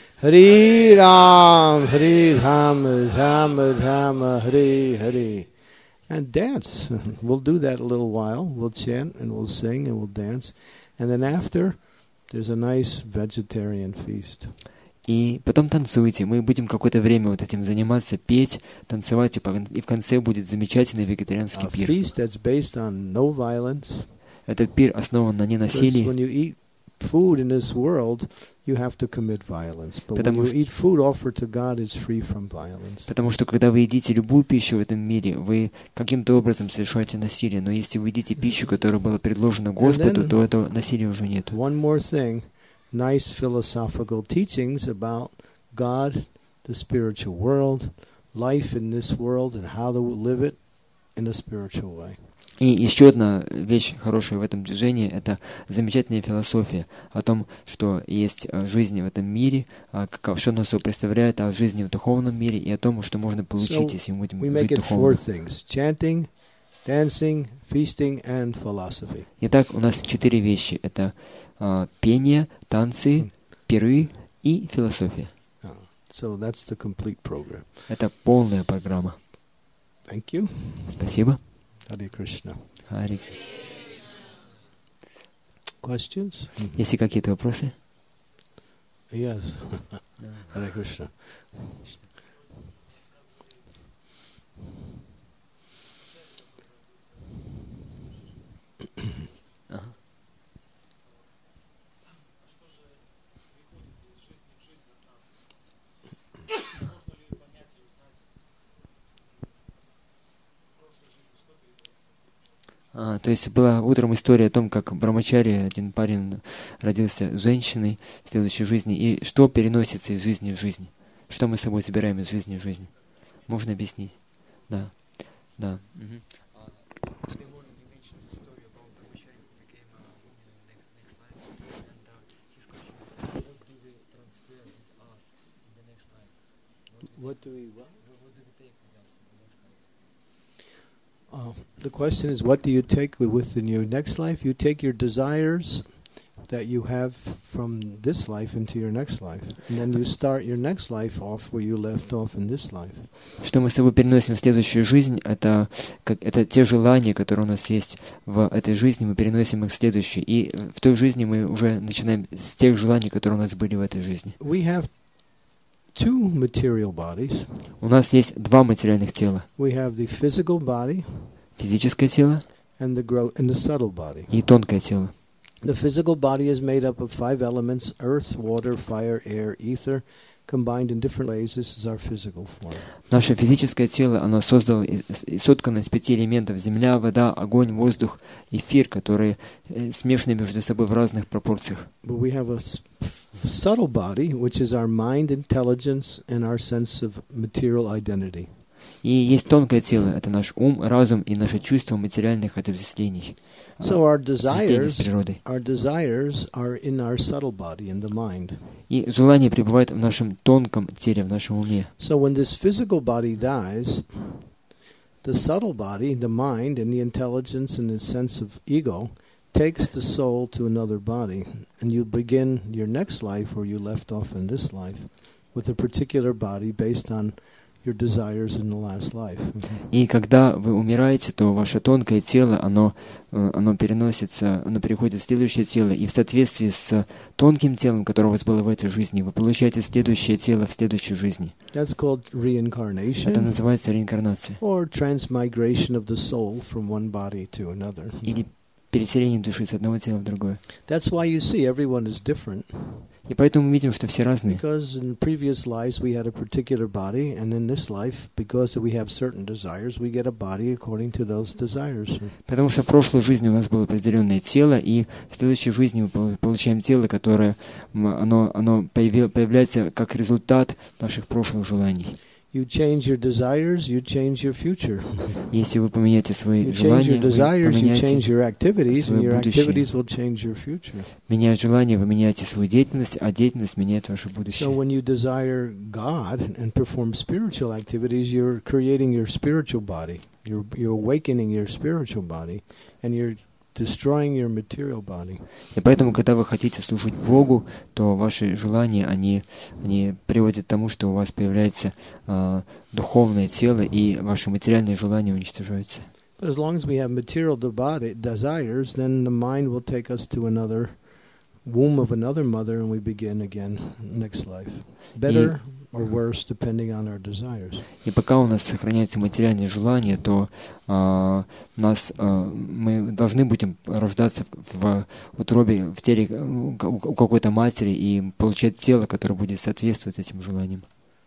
Hare Ram, Hare Rama, Rama Rama, Hare Hare. And dance. We'll do that a little while. We'll chant and we'll sing and we'll dance. And then after, there's a nice vegetarian feast. И потом танцуйте. Мы будем какое-то время вот этим заниматься, петь, танцевать, и, по, и в конце будет замечательный вегетарианский A пир. feast that's based on no violence. Этот пир основан на Because ненасилии, when you eat food in this world, you have to commit violence. But when Потому you что- eat food offered to God, it's free from violence. потому что когда вы едите любую пищу в этом мире, вы каким-то образом совершаете насилие. Но если вы едите пищу, которая была предложена Господу, then- то этого насилия уже нет. One more thing, nice philosophical teachings about God, the spiritual world, life in this world, and how to live it in a spiritual way. И еще одна вещь хорошая в этом движении — это замечательная философия о том, что есть э, жизнь в этом мире, а как- что она собой представляет о жизни в духовном мире и о том, что можно получить, So, если мы будем We make жить it four духовно. things: chanting, dancing, feasting, and philosophy. Итак, у нас четыре вещи. Это а, пение, танцы, пиры и философия. Uh, so that's the complete program. Это полная программа. Thank you. Спасибо. Hare Krishna. Хари. Questions? Есть ли какие-то вопросы? Yes. Hare Krishna. А, то есть была утром история о том, как Брамачари, один парень, родился женщиной в следующей жизни, и что переносится из жизни в жизнь. Что мы с собой забираем из жизни в жизнь. Можно объяснить? Да. Да. Мгм. What do we what? Uh, the question is, what do you take with- within your next life? You take your desires that you have from this life into your next life. And then you start your next life off where you left off in this life. Что мы с собой переносим в следующую жизнь, это, как, это те желания, которые у нас есть в этой жизни, мы переносим их в следующую. И в той жизни мы уже начинаем с тех желаний, которые у нас были в этой жизни. We have two material bodies. У нас есть два материальных тела. We have the physical body Физическое тело and the gro- and the subtle body. и тонкое тело. The physical body is made up of five elements: earth, water, fire, air, ether, combined in different ways. This is our physical form. Наше физическое тело, оно создало и, и соткано из пяти элементов: земля, вода, огонь, воздух, эфир, которые э, смешаны между собой в разных пропорциях. But we have a s- subtle body, which is our mind, intelligence, and our sense of material identity. И есть тонкое тело, это наш ум, разум и наше чувство материальных отождествлений. So our Отождествления с desires, природой. our desires are in our subtle body, in the mind. И желание пребывает в нашем тонком теле, в нашем уме. So when this physical body dies, the subtle body, the mind, and the intelligence and the sense of ego takes the soul to another body, and you begin your next life where you left off in this life with a particular body based on your desires in the last life. И когда вы умираете, то ваше тонкое тело, оно, э, оно переносится, оно переходит в следующее тело, и в соответствии с тонким телом, которое у вас было в этой жизни, вы получаете следующее тело в следующей жизни. That's called Это reincarnation называется реинкарнация. or transmigration of the soul from one body to another. Или переселение души с одного тела в другое. That's why you see everyone is different. И поэтому мы видим, что все разные. Because in previous lives we had a particular body, and in this life, because we have certain desires, we get a body according to those desires. Потому что в прошлой жизни у нас было определенное тело, и в следующей жизни мы получаем тело, которое оно, оно появи, появляется как результат наших прошлых желаний. You change your desires, you change your future. Если вы поменяете свои You change желания, your вы desires, you change поменяете your activities, and свое your будущее. activities will change your future. Меняя желания, вы меняете свою деятельность, а деятельность меняет ваше So будущее. when you desire God and perform spiritual activities, you're creating your spiritual body. You're, you're awakening your spiritual body, and you're destroying your material body. И поэтому, когда вы хотите служить Богу, то ваши желания, они, они приводят к тому, что у вас появляется э, духовное тело, и ваши материальные желания уничтожаются. But as long as we have material de- body desires, then the mind will take us to another womb of another mother, and we begin again next life. Better or worse, depending on our desires. И пока у нас сохраняются материальные желания, то э, нас, э, мы должны будем рождаться в, в утробе, в теле у, у какой-то матери и получать тело, которое будет соответствовать этим желаниям.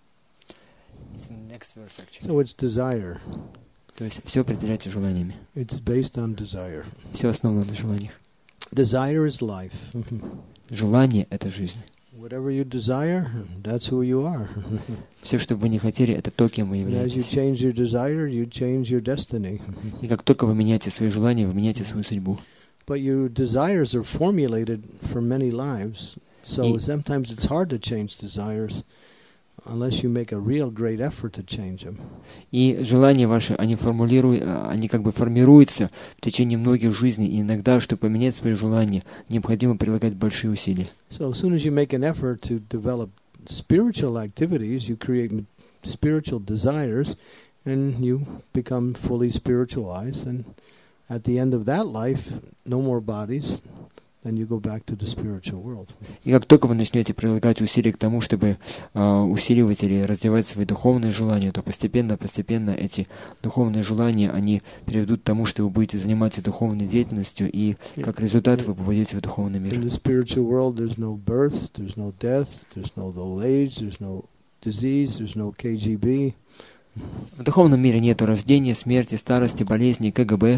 So it's desire. То есть все определяется желаниями. It's based on desire. Все основано на желаниях. Desire is life. Желание — это жизнь. Whatever you desire, that's who you are. Все, что бы вы не хотели, это то, кем вы And as you являетесь. change your desire, you change your destiny. И как только вы меняете свои желания, вы меняете свою судьбу. But your desires are formulated for many lives, so И- sometimes it's hard to change desires unless you make a real great effort to change them. И желания ваши, они формулируют, они как бы формируются в течение многих жизней. И иногда, чтобы поменять свои желания, необходимо прилагать большие усилия. So as soon as you make an effort to develop spiritual activities, you create m- spiritual desires, and you become fully spiritualized. And at the end of that life, no more bodies, then you go back to the spiritual world. И как только вы начнете прилагать усилия к тому, чтобы э, усиливать или развивать свои духовные желания, то постепенно-постепенно эти духовные желания, они приведут к тому, что вы будете заниматься духовной деятельностью, и как результат вы попадете в духовный In мир. the spiritual world, there's no birth, there's no death, there's no old age, there's no disease, there's no K G B. В духовном мире нет рождения, смерти, старости, болезней, КГБ.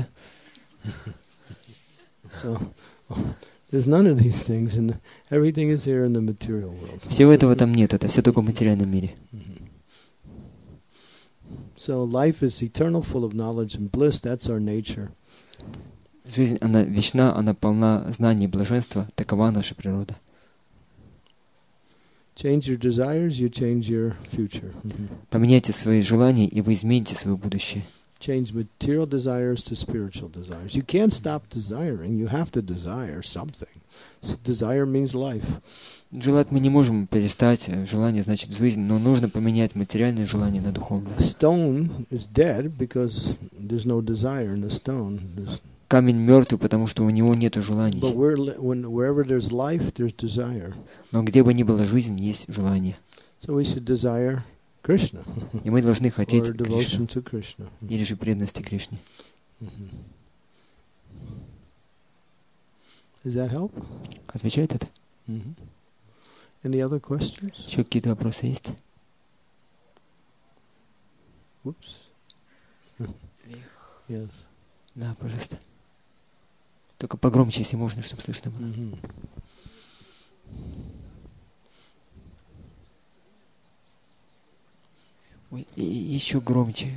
So there's none of these things, and everything is here in the material world. Всего этого там нет, это все только в материальном мире. So life is eternal, full of knowledge and bliss. That's our nature. Жизнь, она вечна, она полна знаний и блаженства, такова наша природа. Change your desires, you change your future. Поменяйте свои желания, и вы измените свое будущее. Change material desires to spiritual desires. You can't stop desiring. You have to desire something. S- Desire means life. Желать мы не можем перестать, желание значит жизнь, но нужно поменять материальные желания на духовные. A stone is dead because there's no desire in the stone. There's, Камень мертвый, потому что у него нет but желаний. where, li- when, wherever there's life, there's desire. Но где бы ни была жизнь, есть желание. So we should desire Krishna И мы должны хотеть or Кришну, devotion to Krishna. или же преданности Кришне. Mhm. Does that help? Отвечает это? Mhm. Any other questions? Еще какие-то вопросы есть? Whoops. Yes. Да, пожалуйста. Только погромче, если можно, чтобы слышно было. Mhm. Ой, и- и еще громче.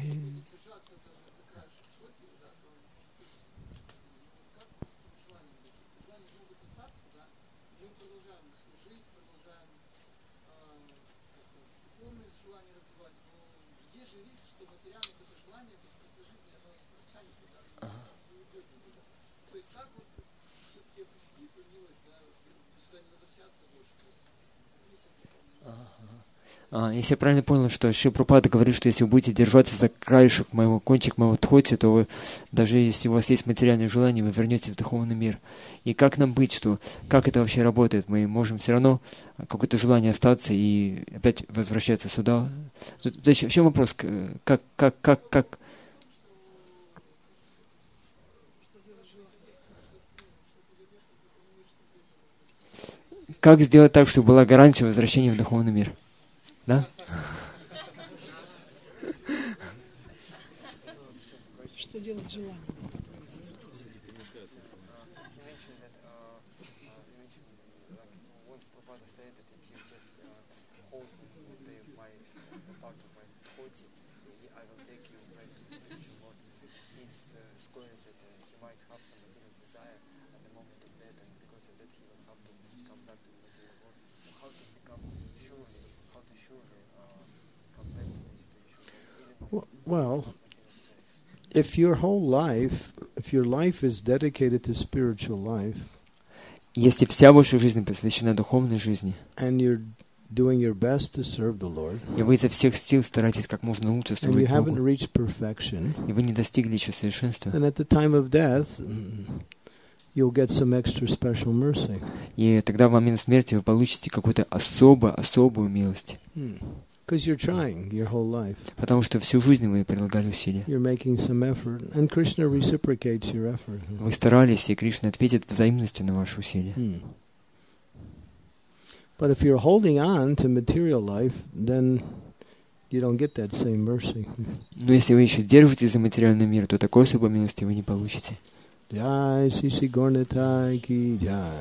А, если я правильно понял, что Шри Прабхупада говорит, что если вы будете держаться за краешек моего, кончик моего тхоти, то вы, даже если у вас есть материальные желания, вы вернетесь в духовный мир. И как нам быть, что, как это вообще работает? Мы можем все равно какое-то желание остаться и опять возвращаться сюда. То, то есть, в чем вопрос? Как, как, как, как? Как сделать так, чтобы была гарантия возвращения в духовный мир? Да? Что делать с желанием? Well, if your whole life, if your life is dedicated to spiritual life, Если вся ваша жизнь посвящена духовной жизни, and you're doing your best to serve the Lord, и вы изо всех сил стараетесь как можно лучше and you служить haven't Богу, reached perfection, и вы не достигли еще совершенства, then at the time of death, you'll get some extra special mercy. и тогда в момент смерти вы получите какую-то особо, особую милость. Because you're trying your whole life. Потому что всю жизнь вы прилагали усилия. You're making some effort, and Krishna reciprocates your effort. Вы старались, и Кришна ответит взаимностью на ваши усилия. Hmm. But if you're holding on to material life, then you don't get that same mercy. Но если вы еще держитесь за материальный мир, то такой особой милости вы не получите. Jai Sri Sri Gaurnitai ki jai.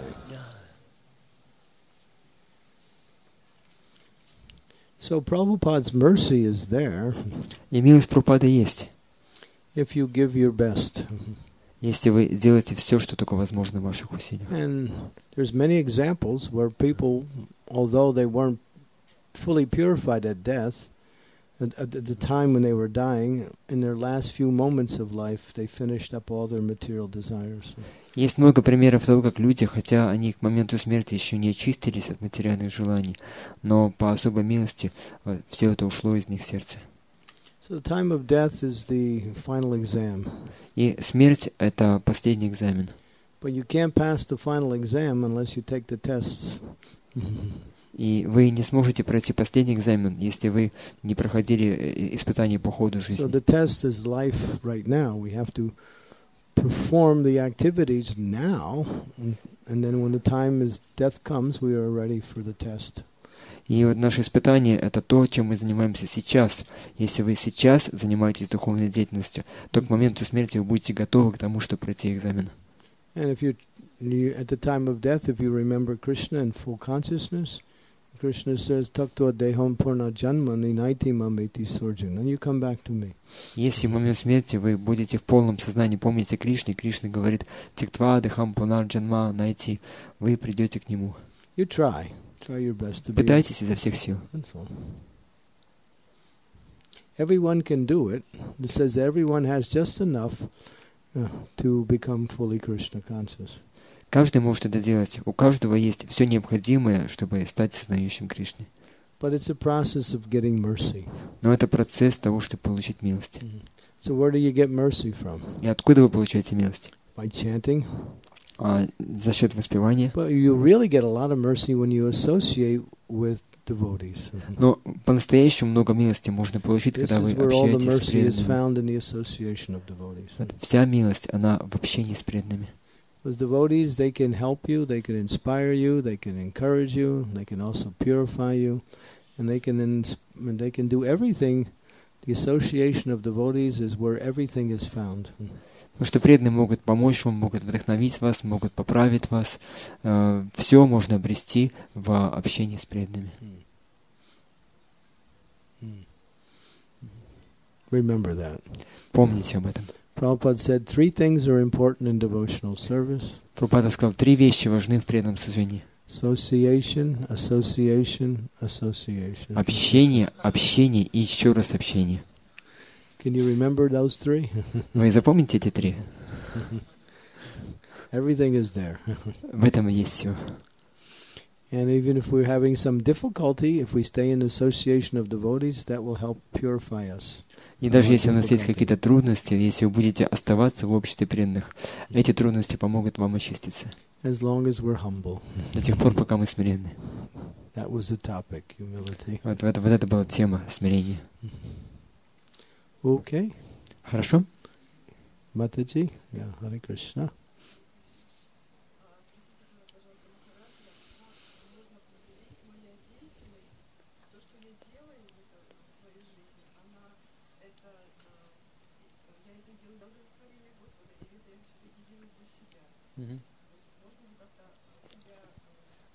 So Prabhupada's mercy is there И милость Прабхупады есть, if you give your best. если вы делаете все, что только возможно в ваших усилиях. And there's many examples where people, although they weren't fully purified at death, at, at the time when they were dying, in their last few moments of life, they finished up all their material desires. Есть много примеров того, как люди, хотя они к моменту смерти еще не очистились от материальных желаний, но по особой милости все это ушло из них в сердце. So the time of death is the final exam. И смерть — это последний экзамен. But you can't pass the final exam unless you take the tests. И вы не сможете пройти последний экзамен, если вы не проходили испытания по ходу жизни. So the test is life right now. We have to perform the activities now, and then when the time is death comes, we are ready for the test. И вот наше испытание — это то, чем мы занимаемся сейчас. Если вы сейчас занимаетесь духовной деятельностью, то к моменту смерти вы будете готовы к тому, чтобы пройти экзамен. And if you, you at the time of death, if you remember Krishna in full consciousness, Krishna says, "Takto deham purna janma ninaiti mameti sorjun," and you come back to me. Если в момент смерти вы будете в полном сознании помнить о Кришне, Кришна говорит: «Тиктва дехам пунар джанма найти», вы придете к нему. You try, try your best to be. Пытайтесь изо всех сил. That's all. Everyone can do it. It says that everyone has just enough uh, to become fully Krishna conscious. Каждый может это делать. У каждого есть все необходимое, чтобы стать сознающим Кришны. But it's a process of getting mercy. Но это процесс того, чтобы получить милость. Mm-hmm. So where do you get mercy from? И откуда вы получаете милость? By chanting. А, за счет воспевания. But you really get a lot of mercy when you associate with devotees. Mm-hmm. Но по-настоящему много милости можно получить, This когда вы is where all the общаетесь с mercy is преданными. found in the association of devotees. Вот вся милость, она в общении с преданными. Because devotees, they can help you, they can inspire you, they can encourage you, they can also purify you, and they can ins- and they can do everything. The association of devotees is where everything is found. Потому что преданные могут помочь вам, могут вдохновить вас, могут поправить вас. Э, все можно обрести в общении с преданными. Remember that. Помните об этом. Prabhupada said three things are important in devotional service. Прабхупада сказал, три вещи важны в преданном служении. Association, association, association. Общение, общение и еще раз общение. Can you remember those three? Вы запомните эти три? Everything is there. В этом и есть все. And even if we're having some difficulty, if we stay in association of devotees, that will help purify us. И даже если у нас есть какие-то трудности, если вы будете оставаться в обществе преданных, эти трудности помогут вам очиститься. As long as we're humble. До тех пор, пока мы смиренны. That was the topic, humility. Вот, вот, вот это была тема смирения. Okay. Хорошо? Mataji, yeah, Hare Krishna.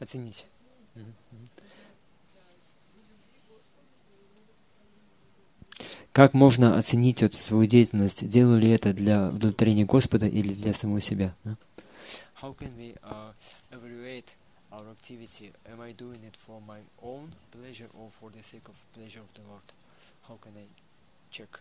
Оценить. Мгм, мгм. Как можно оценить вот свою деятельность? Делаю ли это для удовлетворения Господа или для самого себя? Да? How can we uh, evaluate our activity? Am I doing it for my own pleasure or for the sake of pleasure of the Lord? How can I check?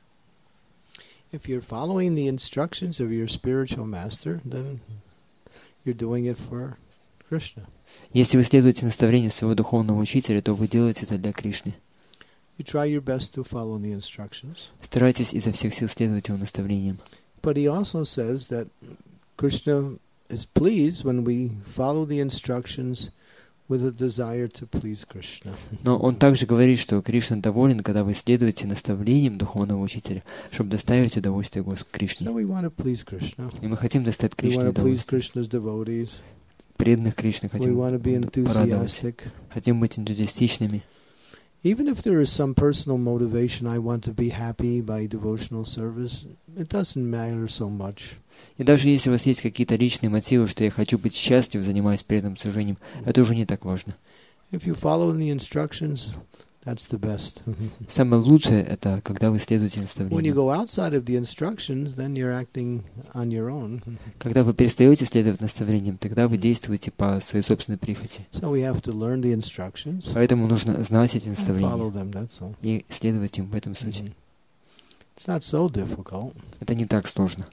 If you're following the instructions of your spiritual master, then you're doing it for Krishna. Если вы следуете наставлению своего духовного учителя, то вы делаете это для Кришны. You try your best to follow the instructions. Старайтесь изо всех сил следовать его наставлениям. But he also says that Krishna is pleased when we follow the instructions with a desire to please Krishna. Но он также говорит, что Кришна доволен, когда вы следуете наставлениям духовного учителя, чтобы доставить удовольствие Господу Кришне. So we want to please Krishna. И мы хотим доставить We Кришне want to please удовольствие. Krishna's devotees. Преданных Кришне We хотим want to be порадовать. enthusiastic. Хотим быть энтузиастичными. Even if there is some personal motivation, I want to be happy by devotional service, it doesn't matter so much. И даже если у вас есть какие-то личные мотивы, что я хочу быть счастлив, занимаясь преданным служением, это уже не так важно. If you follow the instructions, that's the best. Самое лучшее — это когда вы следуете When you наставлениям. go outside of the instructions, then you're acting on your own. Когда вы перестаете следовать наставлениям, тогда вы действуете по своей собственной прихоти. So we have to learn the instructions Поэтому нужно знать эти and наставления follow them, that's all. и следовать им в этом случае. Mhm. It's not so difficult. Это не так сложно.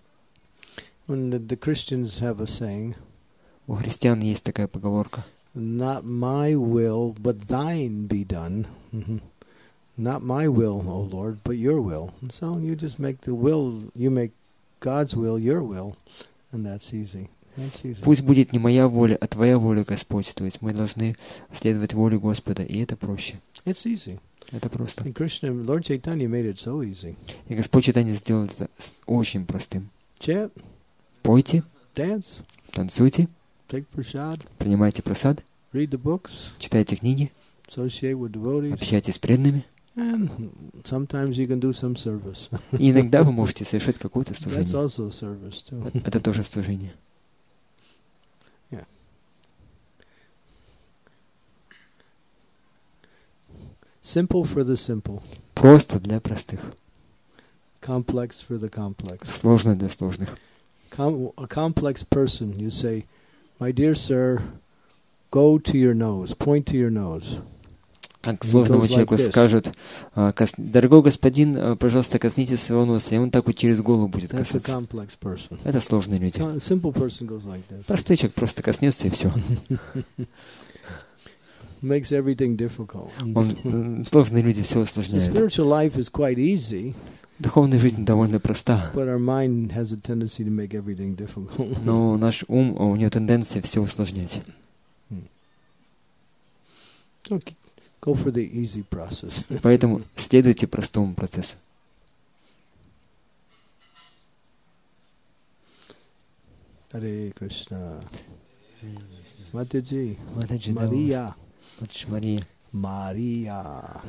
When the, the Christians have a saying, У христиан есть такая поговорка. not my will, but thine be done. Mhm. Not my will, O Lord, but your will. And so you just make the will, you make God's will your will, and that's easy. That's easy. Пусть будет не моя воля, а твоя воля, Господь. То есть мы должны следовать воле Господа, и это проще. It's easy. Это просто. And Krishna, Lord Chaitanya made it so easy. И Господь Чайтанья сделал это с- очень простым. Chant, Пойте, dance, танцуйте, take prasad, принимайте просад, read the books, читайте книги, associate with devotees, общайтесь с преданными. and sometimes you can do some service. И иногда вы можете совершить какое-то That's служение. also service too. Это тоже служение. Simple for the simple, Просто для простых. complex for the complex. Сложно для сложных. Com- a complex person, you say, my dear sir, go to your nose, point to your nose. Как It сложному goes человеку like this. скажут, а, кос- дорогой господин, а, пожалуйста, коснитесь своего носа, и он так вот через голову будет That's a касаться. complex person. Это сложные люди. A simple person goes like this. Простой человек просто коснется, и все. Makes everything difficult. Он, м, сложные люди все The усложняют. spiritual life is quite easy, Духовная жизнь довольно проста, but our mind has a tendency to make everything difficult. но наш ум, у него тенденция все усложнять. Okay. Go for the easy process. Поэтому следуйте простому процессу. Hare Krishna. Mataji. Матаджи, да, Maria. Матаджи Мария. Maria.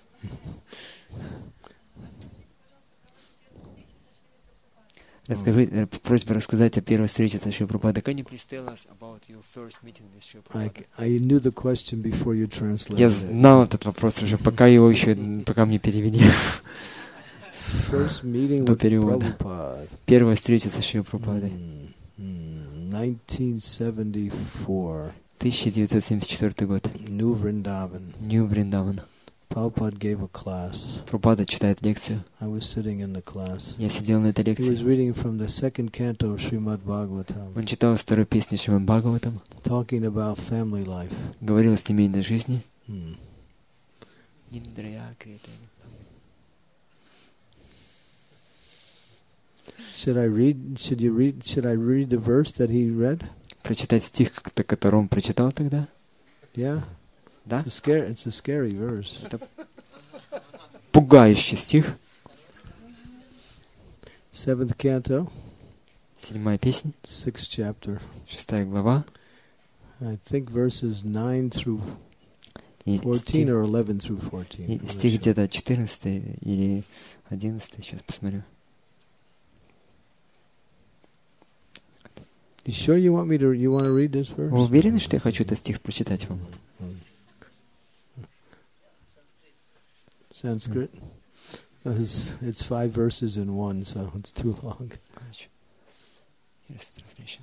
Расскажи, э, просьба рассказать о первой встрече с Шри Прабхупадой. Can you please tell us about your first meeting with Shri I, Prabhupada? I knew the question before you translated Я it. знал этот вопрос уже, пока его еще, пока мне перевели. First meeting До with перевода. Prabhupada. Первая встреча с Шри Прабхупадой. Mm, mm, nineteen seventy-four. тысяча девятьсот семьдесят четвёртый год. New Vrindavan. Нью Вриндаван. Prabhupada gave a class. Прабхупада читает лекцию. I was sitting in the class. Я сидел на этой He was лекции. reading from the second canto of Srimad Bhagavatam, Он читал вторую песню Шримад Бхагаватам, talking about family life. говорил о семейной жизни. Hmm. Should I read? Should you read? Should I read the verse that he read? Прочитать стих, который он прочитал тогда? Yeah. Да? It's a scary. It's a scary verse. Пугающий стих. Seventh canto, Седьмая песня, sixth chapter. шестая глава. I think verses nine through И fourteen стих, or eleven through fourteen. и I'm not стих sure. где-то четырнадцатый или одиннадцатый, сейчас посмотрю. You sure you want me to? You want to read this Вы verse? уверены, что я хочу этот стих прочитать вам? Sanskrit. It's, it's five verses in one, so it's too long. Here's the translation.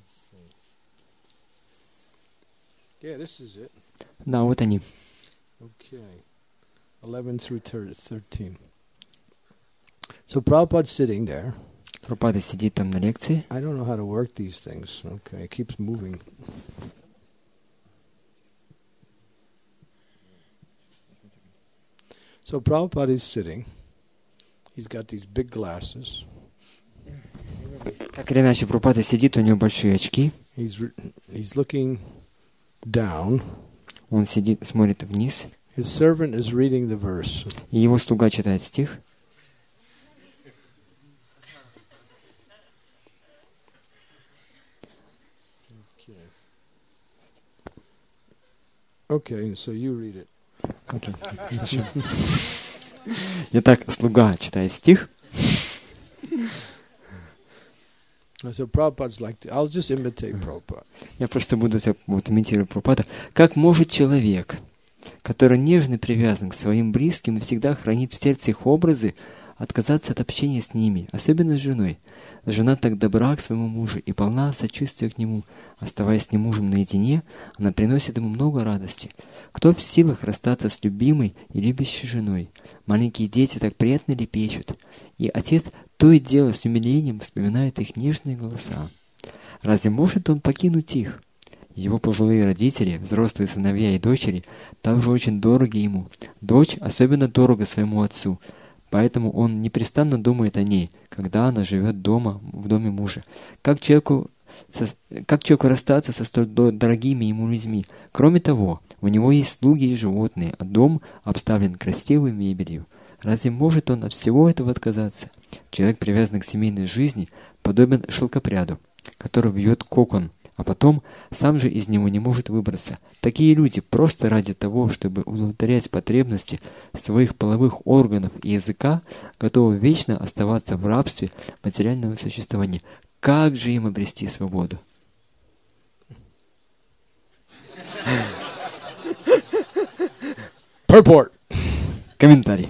Yeah, this is it. Да, вот они. Okay. eleven through thirteen. So Prabhupada's sitting there. Прабхупада сидит там на лекции. I don't know how to work these things. Okay, it keeps moving. So Prabhupada is sitting. He's got these big glasses. Так или иначе, Прабхупада сидит, у него большие очки. He's re- he's looking down. Он сидит, смотрит вниз. His servant is reading the verse. И его слуга читает стих. Okay, so you read it. Окей, хорошо. Итак, слуга читает стих. So Prabhupada's like, I'll just imitate Prabhupada. Я просто буду вот, имитировать Прабхупада. Как может человек, который нежно привязан к своим близким и всегда хранит в сердце их образы, отказаться от общения с ними, особенно с женой? Жена так добра к своему мужу и полна сочувствия к нему. Оставаясь с ним мужем наедине, она приносит ему много радости. Кто в силах расстаться с любимой и любящей женой? Маленькие дети так приятно лепечут, и отец то и дело с умилением вспоминает их нежные голоса. Разве может он покинуть их? Его пожилые родители, взрослые сыновья и дочери, также очень дороги ему. Дочь особенно дорога своему отцу, поэтому он непрестанно думает о ней, когда она живет дома, в доме мужа. Как человеку, со, как человеку расстаться со столь дорогими ему людьми? Кроме того, у него есть слуги и животные, а дом обставлен красивой мебелью. Разве может он от всего этого отказаться? Человек, привязанный к семейной жизни, подобен шелкопряду, который вьет кокон, а потом сам же из него не может выбраться. Такие люди просто ради того, чтобы удовлетворять потребности своих половых органов и языка, готовы вечно оставаться в рабстве материального существования. Как же им обрести свободу? Purport. Комментарий.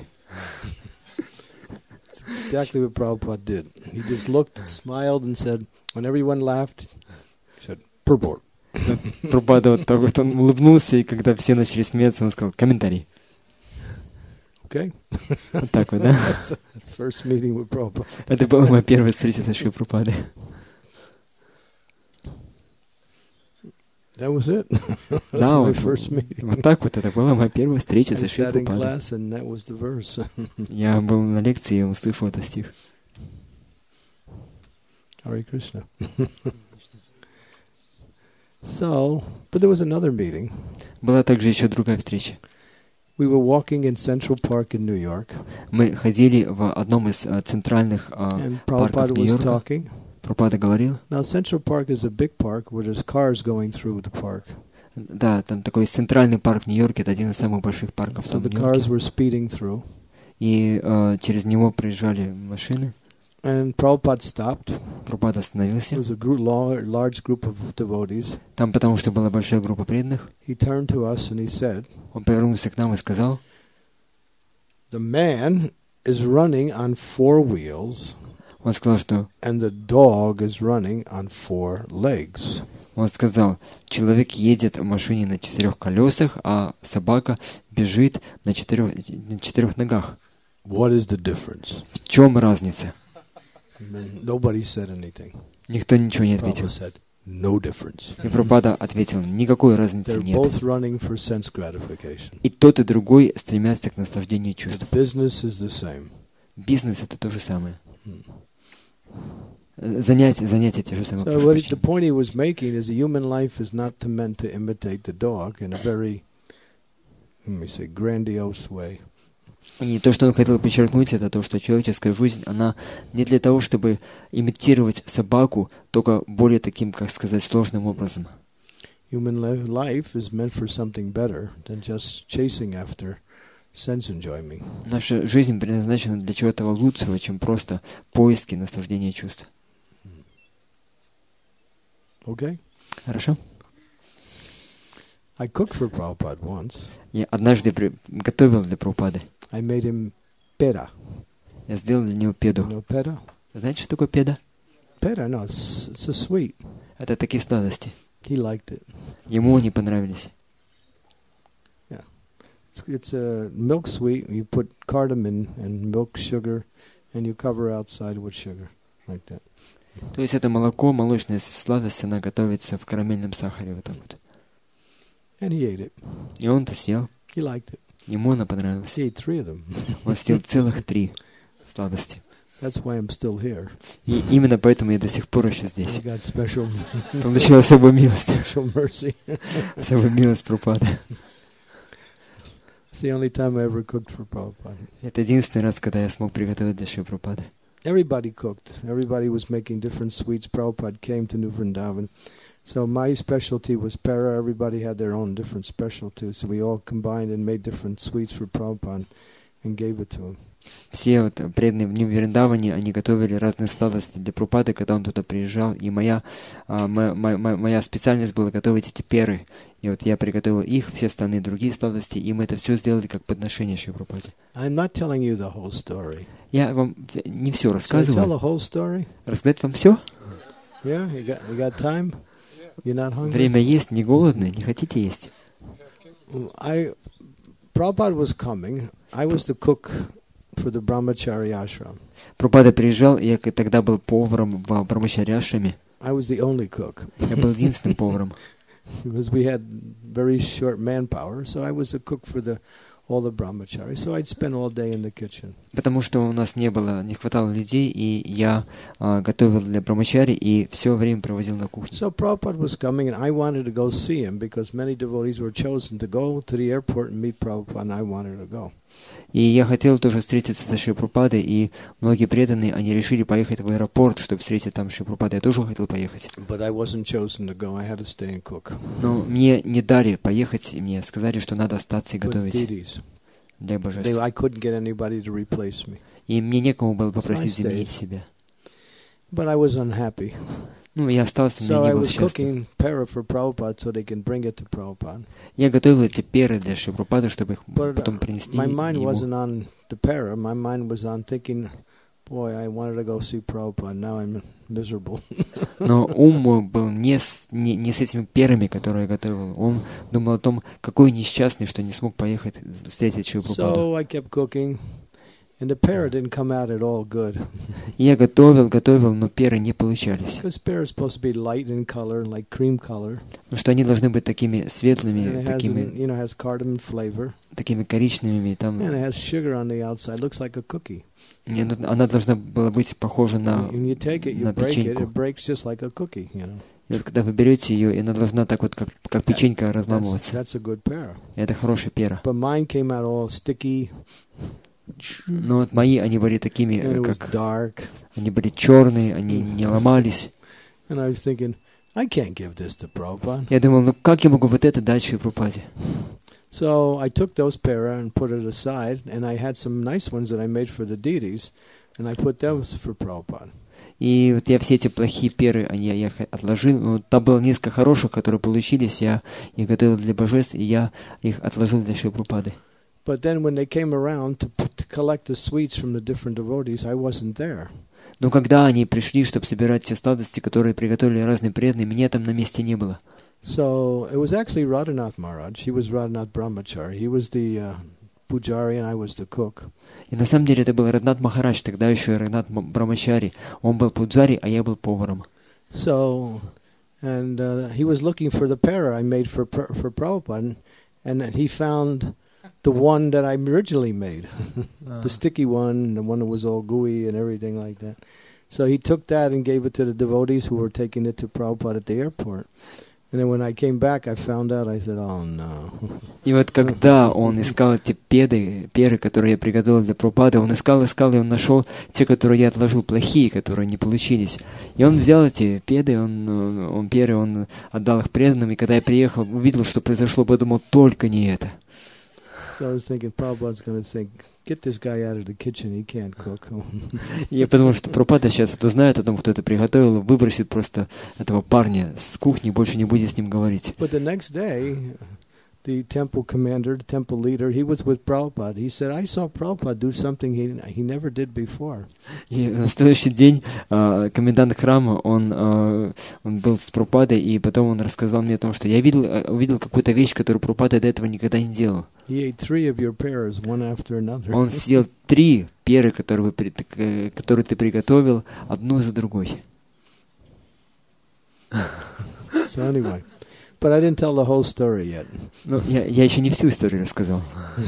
Exactly what Prabhupada did. He just looked, smiled, and said, when everyone laughed, he said, purport. Прабхупада вот так вот он улыбнулся, и когда все начали смеяться, он сказал комментарий. Okay? Вот так вот, да? First meeting with Prabhupada. Это была моя первая встреча со Шри Прабхупадой. That was it. That's Да, my вот, first meeting. вот так вот, это была моя первая встреча I со Шри sat in Прабхупадой. class and that was the verse. Я был на лекции и услышал этот стих. Hare Krishna. So, but there was another meeting. Была также еще другая встреча. We were walking in Central Park in New York. Мы ходили в одном из uh, центральных uh, And парков Prabhupada was Нью-Йорка. talking. Прабхупада говорил. Now, Central Park is a big park where there's cars going through the park. Да, там такой центральный парк в Нью-Йорке, это один из самых больших парков So там в the cars Нью-Йорке. were speeding through. И uh, через него проезжали машины. And Prabhupada stopped. Прабхупада остановился. There was a group, large group of devotees. Там потому что была большая группа преданных. He turned to us and he said, Он повернулся к нам и сказал: the man is running on four wheels. Он сказал, что And the dog is running on four legs. Он сказал, человек едет в машине на четырех колесах, а собака бежит на четырех, на четырех ногах. What is the difference? В чем разница? Nobody said anything. Никто ничего не ответил. Prabhupada said, no difference. И Прабхупада ответил, никакой разницы They're нет. both running for sense gratification. И тот, и другой стремятся к наслаждению чувств. The business is the same. Бизнес — это то же самое. Занятия, занятия те же самые. So what the point he was making is the human life is not meant to imitate the dog in a very, let me say, grandiose way. И то, что он хотел подчеркнуть, это то, что человеческая жизнь, она не для того, чтобы имитировать собаку, только более таким, как сказать, сложным образом. Human life is meant for something better than just chasing after sense enjoyment. Наша жизнь предназначена для чего-то лучшего, чем просто поиски наслаждения чувств. Okay? Хорошо? I cooked for Prabhupada once. Я однажды при... готовил для Прабхупады. I made him peda. Я сделал для него педу. You know peda? Знаете, что такое педа? Peda, no, it's, it's a sweet. Это такие сладости. He liked it. Ему они понравились. Yeah. It's, it's a milk sweet. You put cardamom and milk sugar, and you cover outside with sugar, like that. То есть это молоко, молочная сладость, она готовится в карамельном сахаре. Вот так вот. And he ate it. И он это съел. He liked it. Ему она понравилась. He ate three of them. Он съел целых три сладости. That's why I'm still here. И именно поэтому я до сих пор еще здесь. I got special, Получил особую милость. special mercy. Особую милость Прабхупады. It's the only time I ever cooked for Prabhupada. Это единственный раз, когда я смог приготовить для Шри Прабхупады. Everybody cooked. Everybody was making different sweets. Prabhupada came to New Vrindavan. So my specialty was para. Everybody had their own different specialties. So we all combined and made different sweets for Prabhupada and gave it to him. Все вот преданные в Нью-Вриндаване, они готовили разные сладости для Прабхупады, когда он туда приезжал. И моя, а, моя, моя, моя специальность была готовить эти перы. И вот я приготовил их, все остальные другие сладости, и мы это все сделали как подношение Шри Прабхупаде. I'm not telling you the whole story. Я вам не все Should I tell рассказываю. the whole story? Рассказать вам все? Yeah, you got you got time? You're not hungry? Время есть, не голодны, не хотите есть? I Prabhupada was coming. I was the cook for the Brahmachari ashram. Прабхупада приезжал, и я тогда был поваром в Брамачари ашраме. I was the only cook. Я был единственным поваром. Because we had very short manpower, so I was a cook for the all the brahmacharis. So I'd spend all day in the kitchen. Потому что у нас не было, не хватало людей, и я а, готовил для Брамачари и все время проводил на кухне. So Prabhupada was coming, and I wanted to go see him because many devotees were chosen to go to the airport and meet Prabhupada, and I wanted to go. И я хотел тоже встретиться со Шри Прабхупадой, и многие преданные, они решили поехать в аэропорт, чтобы встретить там Шри Прабхупаду. Я тоже хотел поехать. But I wasn't chosen to go. I had to stay and cook. Но мне не дали поехать, и мне сказали, что надо остаться и With готовить deities. для They, божеств. I couldn't get anybody to replace me. И мне некому было попросить So I stayed. заменить себя. But I was unhappy. Ну, я остался, So мне не I был was счастлив. cooking para for Prabhupada so they can bring it to Prabhupada. Я готовил эти перы для Шри Прабхупады, чтобы их But потом uh, принесли my mind ему. wasn't on the para. My mind was on thinking, boy, I wanted to go see Prabhupada. Now I'm miserable. Но ум мой был не с, не, не с этими перами, которые я готовил. Он думал о том, какой несчастный, что не смог поехать встретить Шри Прабхупаду. So I kept cooking, and the para didn't come out at all good. И я готовил, готовил, но перы не получались. Because para is supposed to be light in color, like cream color, Потому что они должны быть такими and светлыми, it has, an, такими, you know, has cardamom flavor, такими коричневыми. Там, and it has sugar on the outside. Looks like a cookie. и она она должна была быть похожа на... And you take it, you на break it, печеньку. it breaks just like a cookie. You know, И вот когда вы берете ее, и она должна так вот, как, как печенька, that's, разламываться. that's a good para. И это хорошая пера. But mine came out all sticky, Но вот мои, они были такими, and it was как... dark. Они были черные, они не ломались. And I was thinking, I can't give this to Prabhupada. Я думал, ну как я могу вот это дать Шри Прабхупаде? So I took those para and put it aside, and I had some nice ones that I made for the deities, and I put those for Prabhupada. И вот я все эти плохие перы, они, я их отложил. Ну, там было несколько хороших, которые получились. Я их готовил для божеств, и я их отложил для Шри Прабхупады. But then when they came around to, put, to collect the sweets from the different devotees, I wasn't there. Но когда они пришли, чтобы собирать те сладости, которые приготовили разные преданные, меня там на месте не было. So it was actually Radhanath Maharaj. He was Radhanath Brahmachari. He was the uh, pujari and I was the cook. И на самом деле это был Радханат Махарадж, тогда еще Радханат Брамачари. Он был пуджари, а я был поваром. So, and uh, he was looking for the para I made for for Prabhupada, and he found the one that I originally made, the sticky one, the one that was all gooey and everything like that. So he took that and gave it to the devotees who were taking it to Prabhupada at the airport. And then when I came back, I found out, I said, oh no. И вот когда он искал эти педы, перы, которые я приготовил для Прабхупады, он искал, искал, и он нашел те, которые я отложил, плохие, которые не получились. И он взял эти педы, он, он перы, он отдал их преданным, и когда я приехал, увидел, что произошло, подумал, только не это. So I was thinking Prabhupada's going to think, get this guy out of the kitchen, he can't cook. Я подумал, что Прабхупада сейчас вот узнает о том, кто это приготовил, выбросит просто этого парня с кухни и больше не будет с ним говорить. But the next day, the temple commander, the temple leader, he was with Prabhupada. He said, I saw Prabhupada do something he he never did before. И на следующий день э, комендант храма, он, э, он был с Прабхупадой, и потом он рассказал мне о том, что я видел, увидел какую-то вещь, которую Прабхупада до этого никогда не делал. He ate three of your pears, one after another. Он съел три перы, которые, вы, при- э, которые ты приготовил, одну за другой. So anyway, but I didn't tell the whole story yet. Но я, я еще не всю историю рассказал.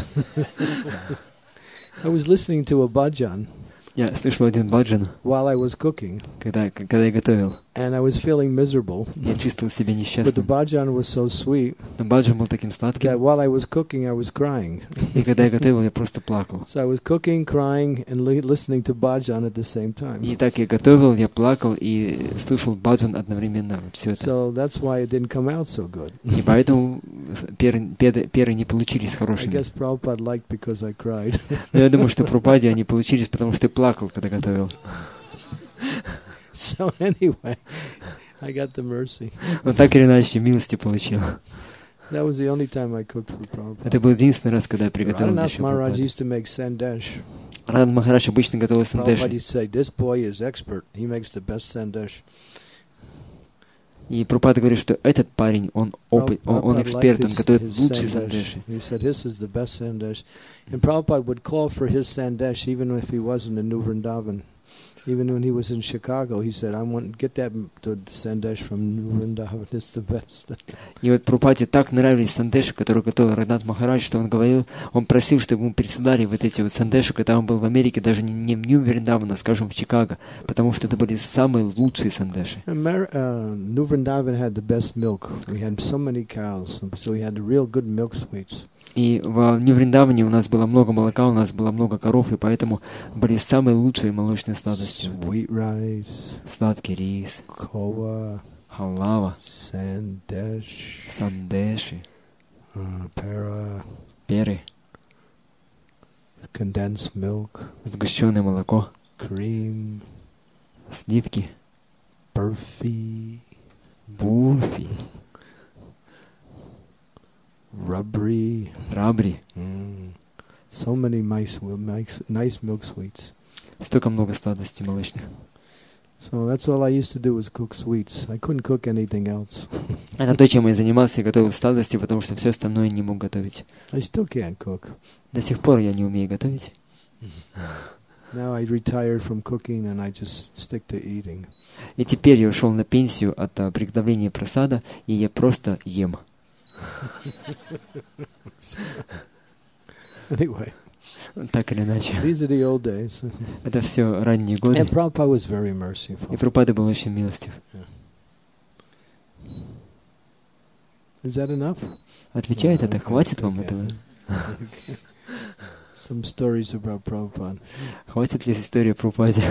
I was listening to a bhajan Я слышал один баджан, while I was cooking, когда, когда я готовил. and I was feeling miserable. Я чувствовал себя But the несчастным. bhajan was so sweet Но баджан был таким that сладким, while I was cooking, I was crying. и когда я готовил, я просто плакал. So I was cooking, crying, and li- listening to bhajan at the same time. И так я готовил, я плакал и слушал баджан одновременно. Все это. So that's why it didn't come out so good. И поэтому перы, перы, перы не получились I хорошими. guess Prabhupada liked because I cried. Но я думаю, что Прабхупаде они получились, потому что я плакал, когда готовил. So anyway, I got the mercy. Но так или иначе, милости получил. That was the only time I cooked for Prabhupada. Это был единственный раз, когда я приготовил для Radhanath Maharaj Прабхупады. used to make sandesh. Радан Махарадж обычно готовил Prabhupada сандеши. used to say, this boy is expert. He makes the best sandesh. И Прабхупада говорит, что этот парень, он, опыт, он, он Prabhupada эксперт, liked он his- готовит his лучшие sandesh. сандеши. He said, this is the best sandesh. And Prabhupada would call for his sandesh even if he wasn't in New Vrindavan. Even when he was in Chicago, he said, I want get that m- the sandesh from New Vrindavan. It's the best. И вот Прабхупаде так нравились сандеши, которые готовил Радханат Махарадж, что он говорил, он просил, чтобы ему присылали вот эти вот сандеши, когда он был в Америке, даже не, не в Нью-Вриндаван, а, скажем, в Чикаго, потому что это были самые лучшие сандеши. Amer- uh, New Vrindavan had the best milk. We had so many cows, so we had real good milk sweets. И в Нью-Вриндаване у нас было много молока, у нас было много коров, и поэтому были самые лучшие молочные сладости. Sweet rice, Сладкий рис, koa, халава, sandesh, сандеши, uh, para, перы, condensed milk, сгущенное молоко, cream, сливки, burfi, бурфи, rubbery. рабри. Mm. So many nice, nice, nice milk sweets. Столько много сладостей молочных. So that's all I used to do was cook sweets. I couldn't cook anything else. Это то, чем я занимался, я готовил сладости, потому что все остальное не мог готовить. I still can't cook. До сих пор я не умею готовить. Now I retired from cooking and I just stick to eating. И теперь я ушел на пенсию от а, приготовления просада, и я просто ем. Anyway, Так или иначе. these are the old days. Это все ранние годы. And Prabhupada was very И merciful. Прабхупада был очень милостив. Is that enough? Отвечает это? Okay, Хватит вам okay. этого? Okay. Some stories about Prabhupada. Хватит ли истории о Прабхупаде?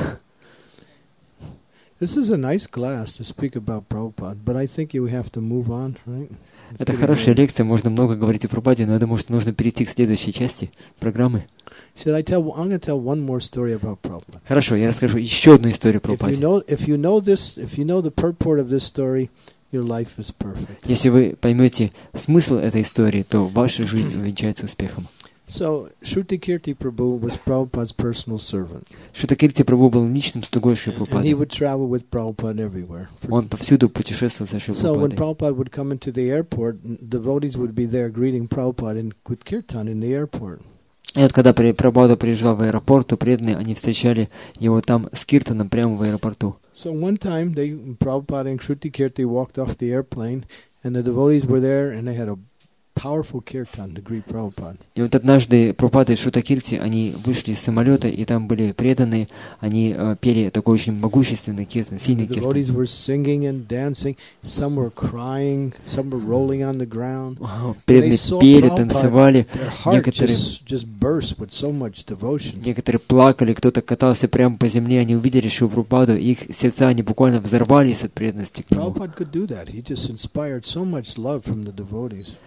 This is a nice class to speak about Prabhupada, but I think you have to move on, right? It's Это getting хорошая late. лекция, можно много говорить о Прабхупаде, но я думаю, что нужно перейти к следующей части программы. Should I tell? I'm going to tell one more story about Prabhupada. Хорошо, я расскажу еще одну историю о If you Прабхупаде. know, if you know this, if you know the purport of this story, your life is perfect. Если вы поймете смысл этой истории, то ваша жизнь увенчается успехом. So, Shruti Kirti Prabhu was Prabhupada's personal servant, Шутакирти Прабху был личным слугой Шри and he Прабхупады. would travel with Prabhupada everywhere. Он повсюду путешествовал со Шри So, when Прабхупадой. Prabhupada would come into the airport, n- devotees would be there greeting Prabhupada in, with kirtan in the airport. И вот когда при- Прабхупада приезжал в аэропорт, то преданные, они встречали его там с киртаном прямо в аэропорту. So, one time, they Prabhupada and Shruti Kirti walked off the airplane, and the devotees were there, and they had a powerful kirtan to greet Prabhupada. И вот однажды Прабхупада и Шутакирти, они вышли из самолета, и там были преданные, они э, пели такой очень могущественный киртан, The сильный киртан. devotees were singing and dancing. Some were crying. Some were rolling on the ground. Вау, преданные saw пели, Prabhupada, танцевали, Their heart некоторые, just, just burst with so much devotion. некоторые плакали, кто-то катался прямо по земле, они увидели Шри Прабхупаду, и их сердца, они буквально взорвались от преданности к нему. Prabhupada could do that. He just inspired so much love from the devotees. Прабхупада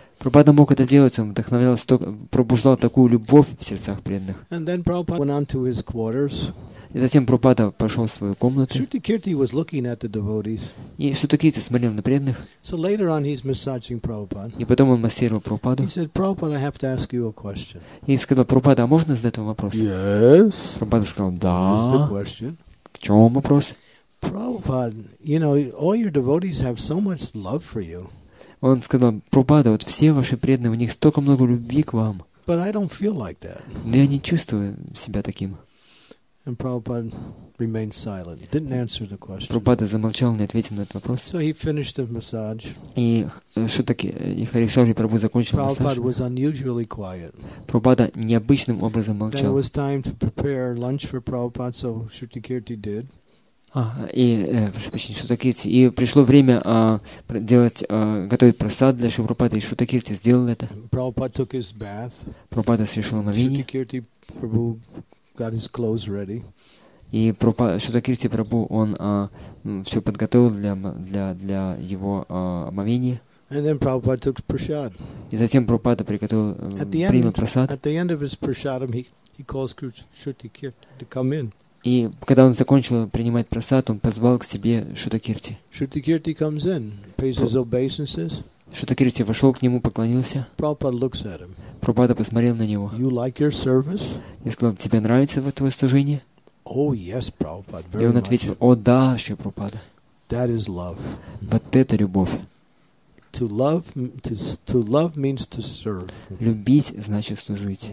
Прабхупада мог это делать, он вдохновлял, столько, пробуждал такую любовь в сердцах преданных. And then Prabhupada went on to his quarters. И затем Прабхупада пошел в свою комнату, Shrutikirti was looking at the devotees. и Шрутакирти смотрел на преданных, So later on he's massaging Prabhupada. и потом он массировал He Прабхупаду, said, Prabhupada, I have to ask you a question. и сказал: Прабхупада, а можно задать вам вопрос? Yes. Прабхупада сказал: What's the да. question? В чем вопрос? Prabhupada, you know, all your devotees have so much love for you, Он сказал: Прабхупада, вот все ваши преданные, у них столько много любви к вам, but I don't feel like that. но я не чувствую себя таким. And Prabhupada remained silent, didn't answer the question. Прабхупада замолчал, не ответил на этот вопрос. So he finished the massage. И Шутаки, и Харишари Прабху закончил массаж. Prabhupada was unusually quiet. Прабхупада необычным образом Then it молчал. was time to prepare lunch for Prabhupada, so Shrutikirti did. А, и, э, прошу прощения, Шутакирти. И пришло время а, пр- делать, а, готовить просад для Шри-Прабхупады, и Шутакирти сделал это. Prabhupada took his bath. Прабхупада совершил омовение, Shrutikirti Prabhu got his clothes ready. и Прабхупада- Шутакирти Прабху, он а, все подготовил для, м- для, для его а, омовения. And then Prabhupada took prasad. И затем Прабхупада приготовил, э, At the принял end, просад. at the end of his prasadam, he, he calls Shrutikirti to come in. И когда он закончил принимать просад, он позвал к себе Шутакирти. Shrutikirti comes in, pays his obeisances. Шутакирти вошел к нему, поклонился. Prabhupada looks at him. Прабхупада посмотрел на него You like your service? и сказал: тебе нравится вот твое служение? Oh, yes, Prabhupada, И very он much. ответил: о да, Шри Прабхупада. That is love. Вот это любовь. To love, to, to love means to serve. Любить значит служить.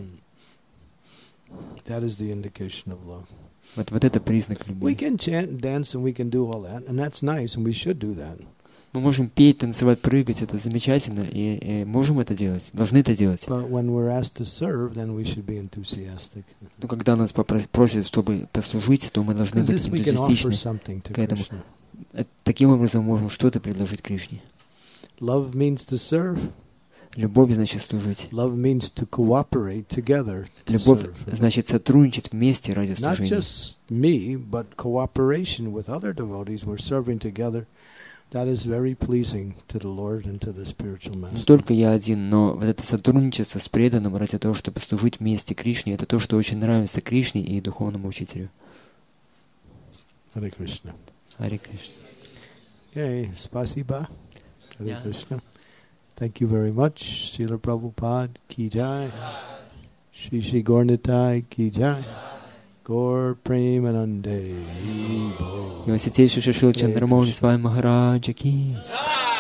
That is the indication of love. Вот, вот это признак We любви. can chant and dance and we can do all that, and that's nice, and we should do that. Мы можем петь, танцевать, прыгать, это замечательно, и, и можем это делать, должны это делать. But when we're asked to serve, then we should be enthusiastic. Но когда нас попро- просят, чтобы послужить, то мы должны Because быть this we can offer энтузиастичны. something to к этому. Krishna. Э, Таким образом мы можем что-то предложить Кришне. Love means to serve. Любовь значит служить. Love means to cooperate together to Любовь serve. значит сотрудничать вместе ради Not служения. just me, but cooperation with other devotees. We're serving together. That is very pleasing to the Lord and to the spiritual Не master. только я один, но вот это сотрудничество с преданным ради того, чтобы служить вместе Кришне, это то, что очень нравится Кришне и духовному учителю. Hare Krishna. Харе Кришна. Okay, spasiba. Hare Yeah. Krishna. Thank you very much. Srila Prabhupada ki jai. Shri Shri Gaurnitai ki jai. Gaur Premanande. Его святейший Шишил Чандрамоуни с вами Махараджа ки.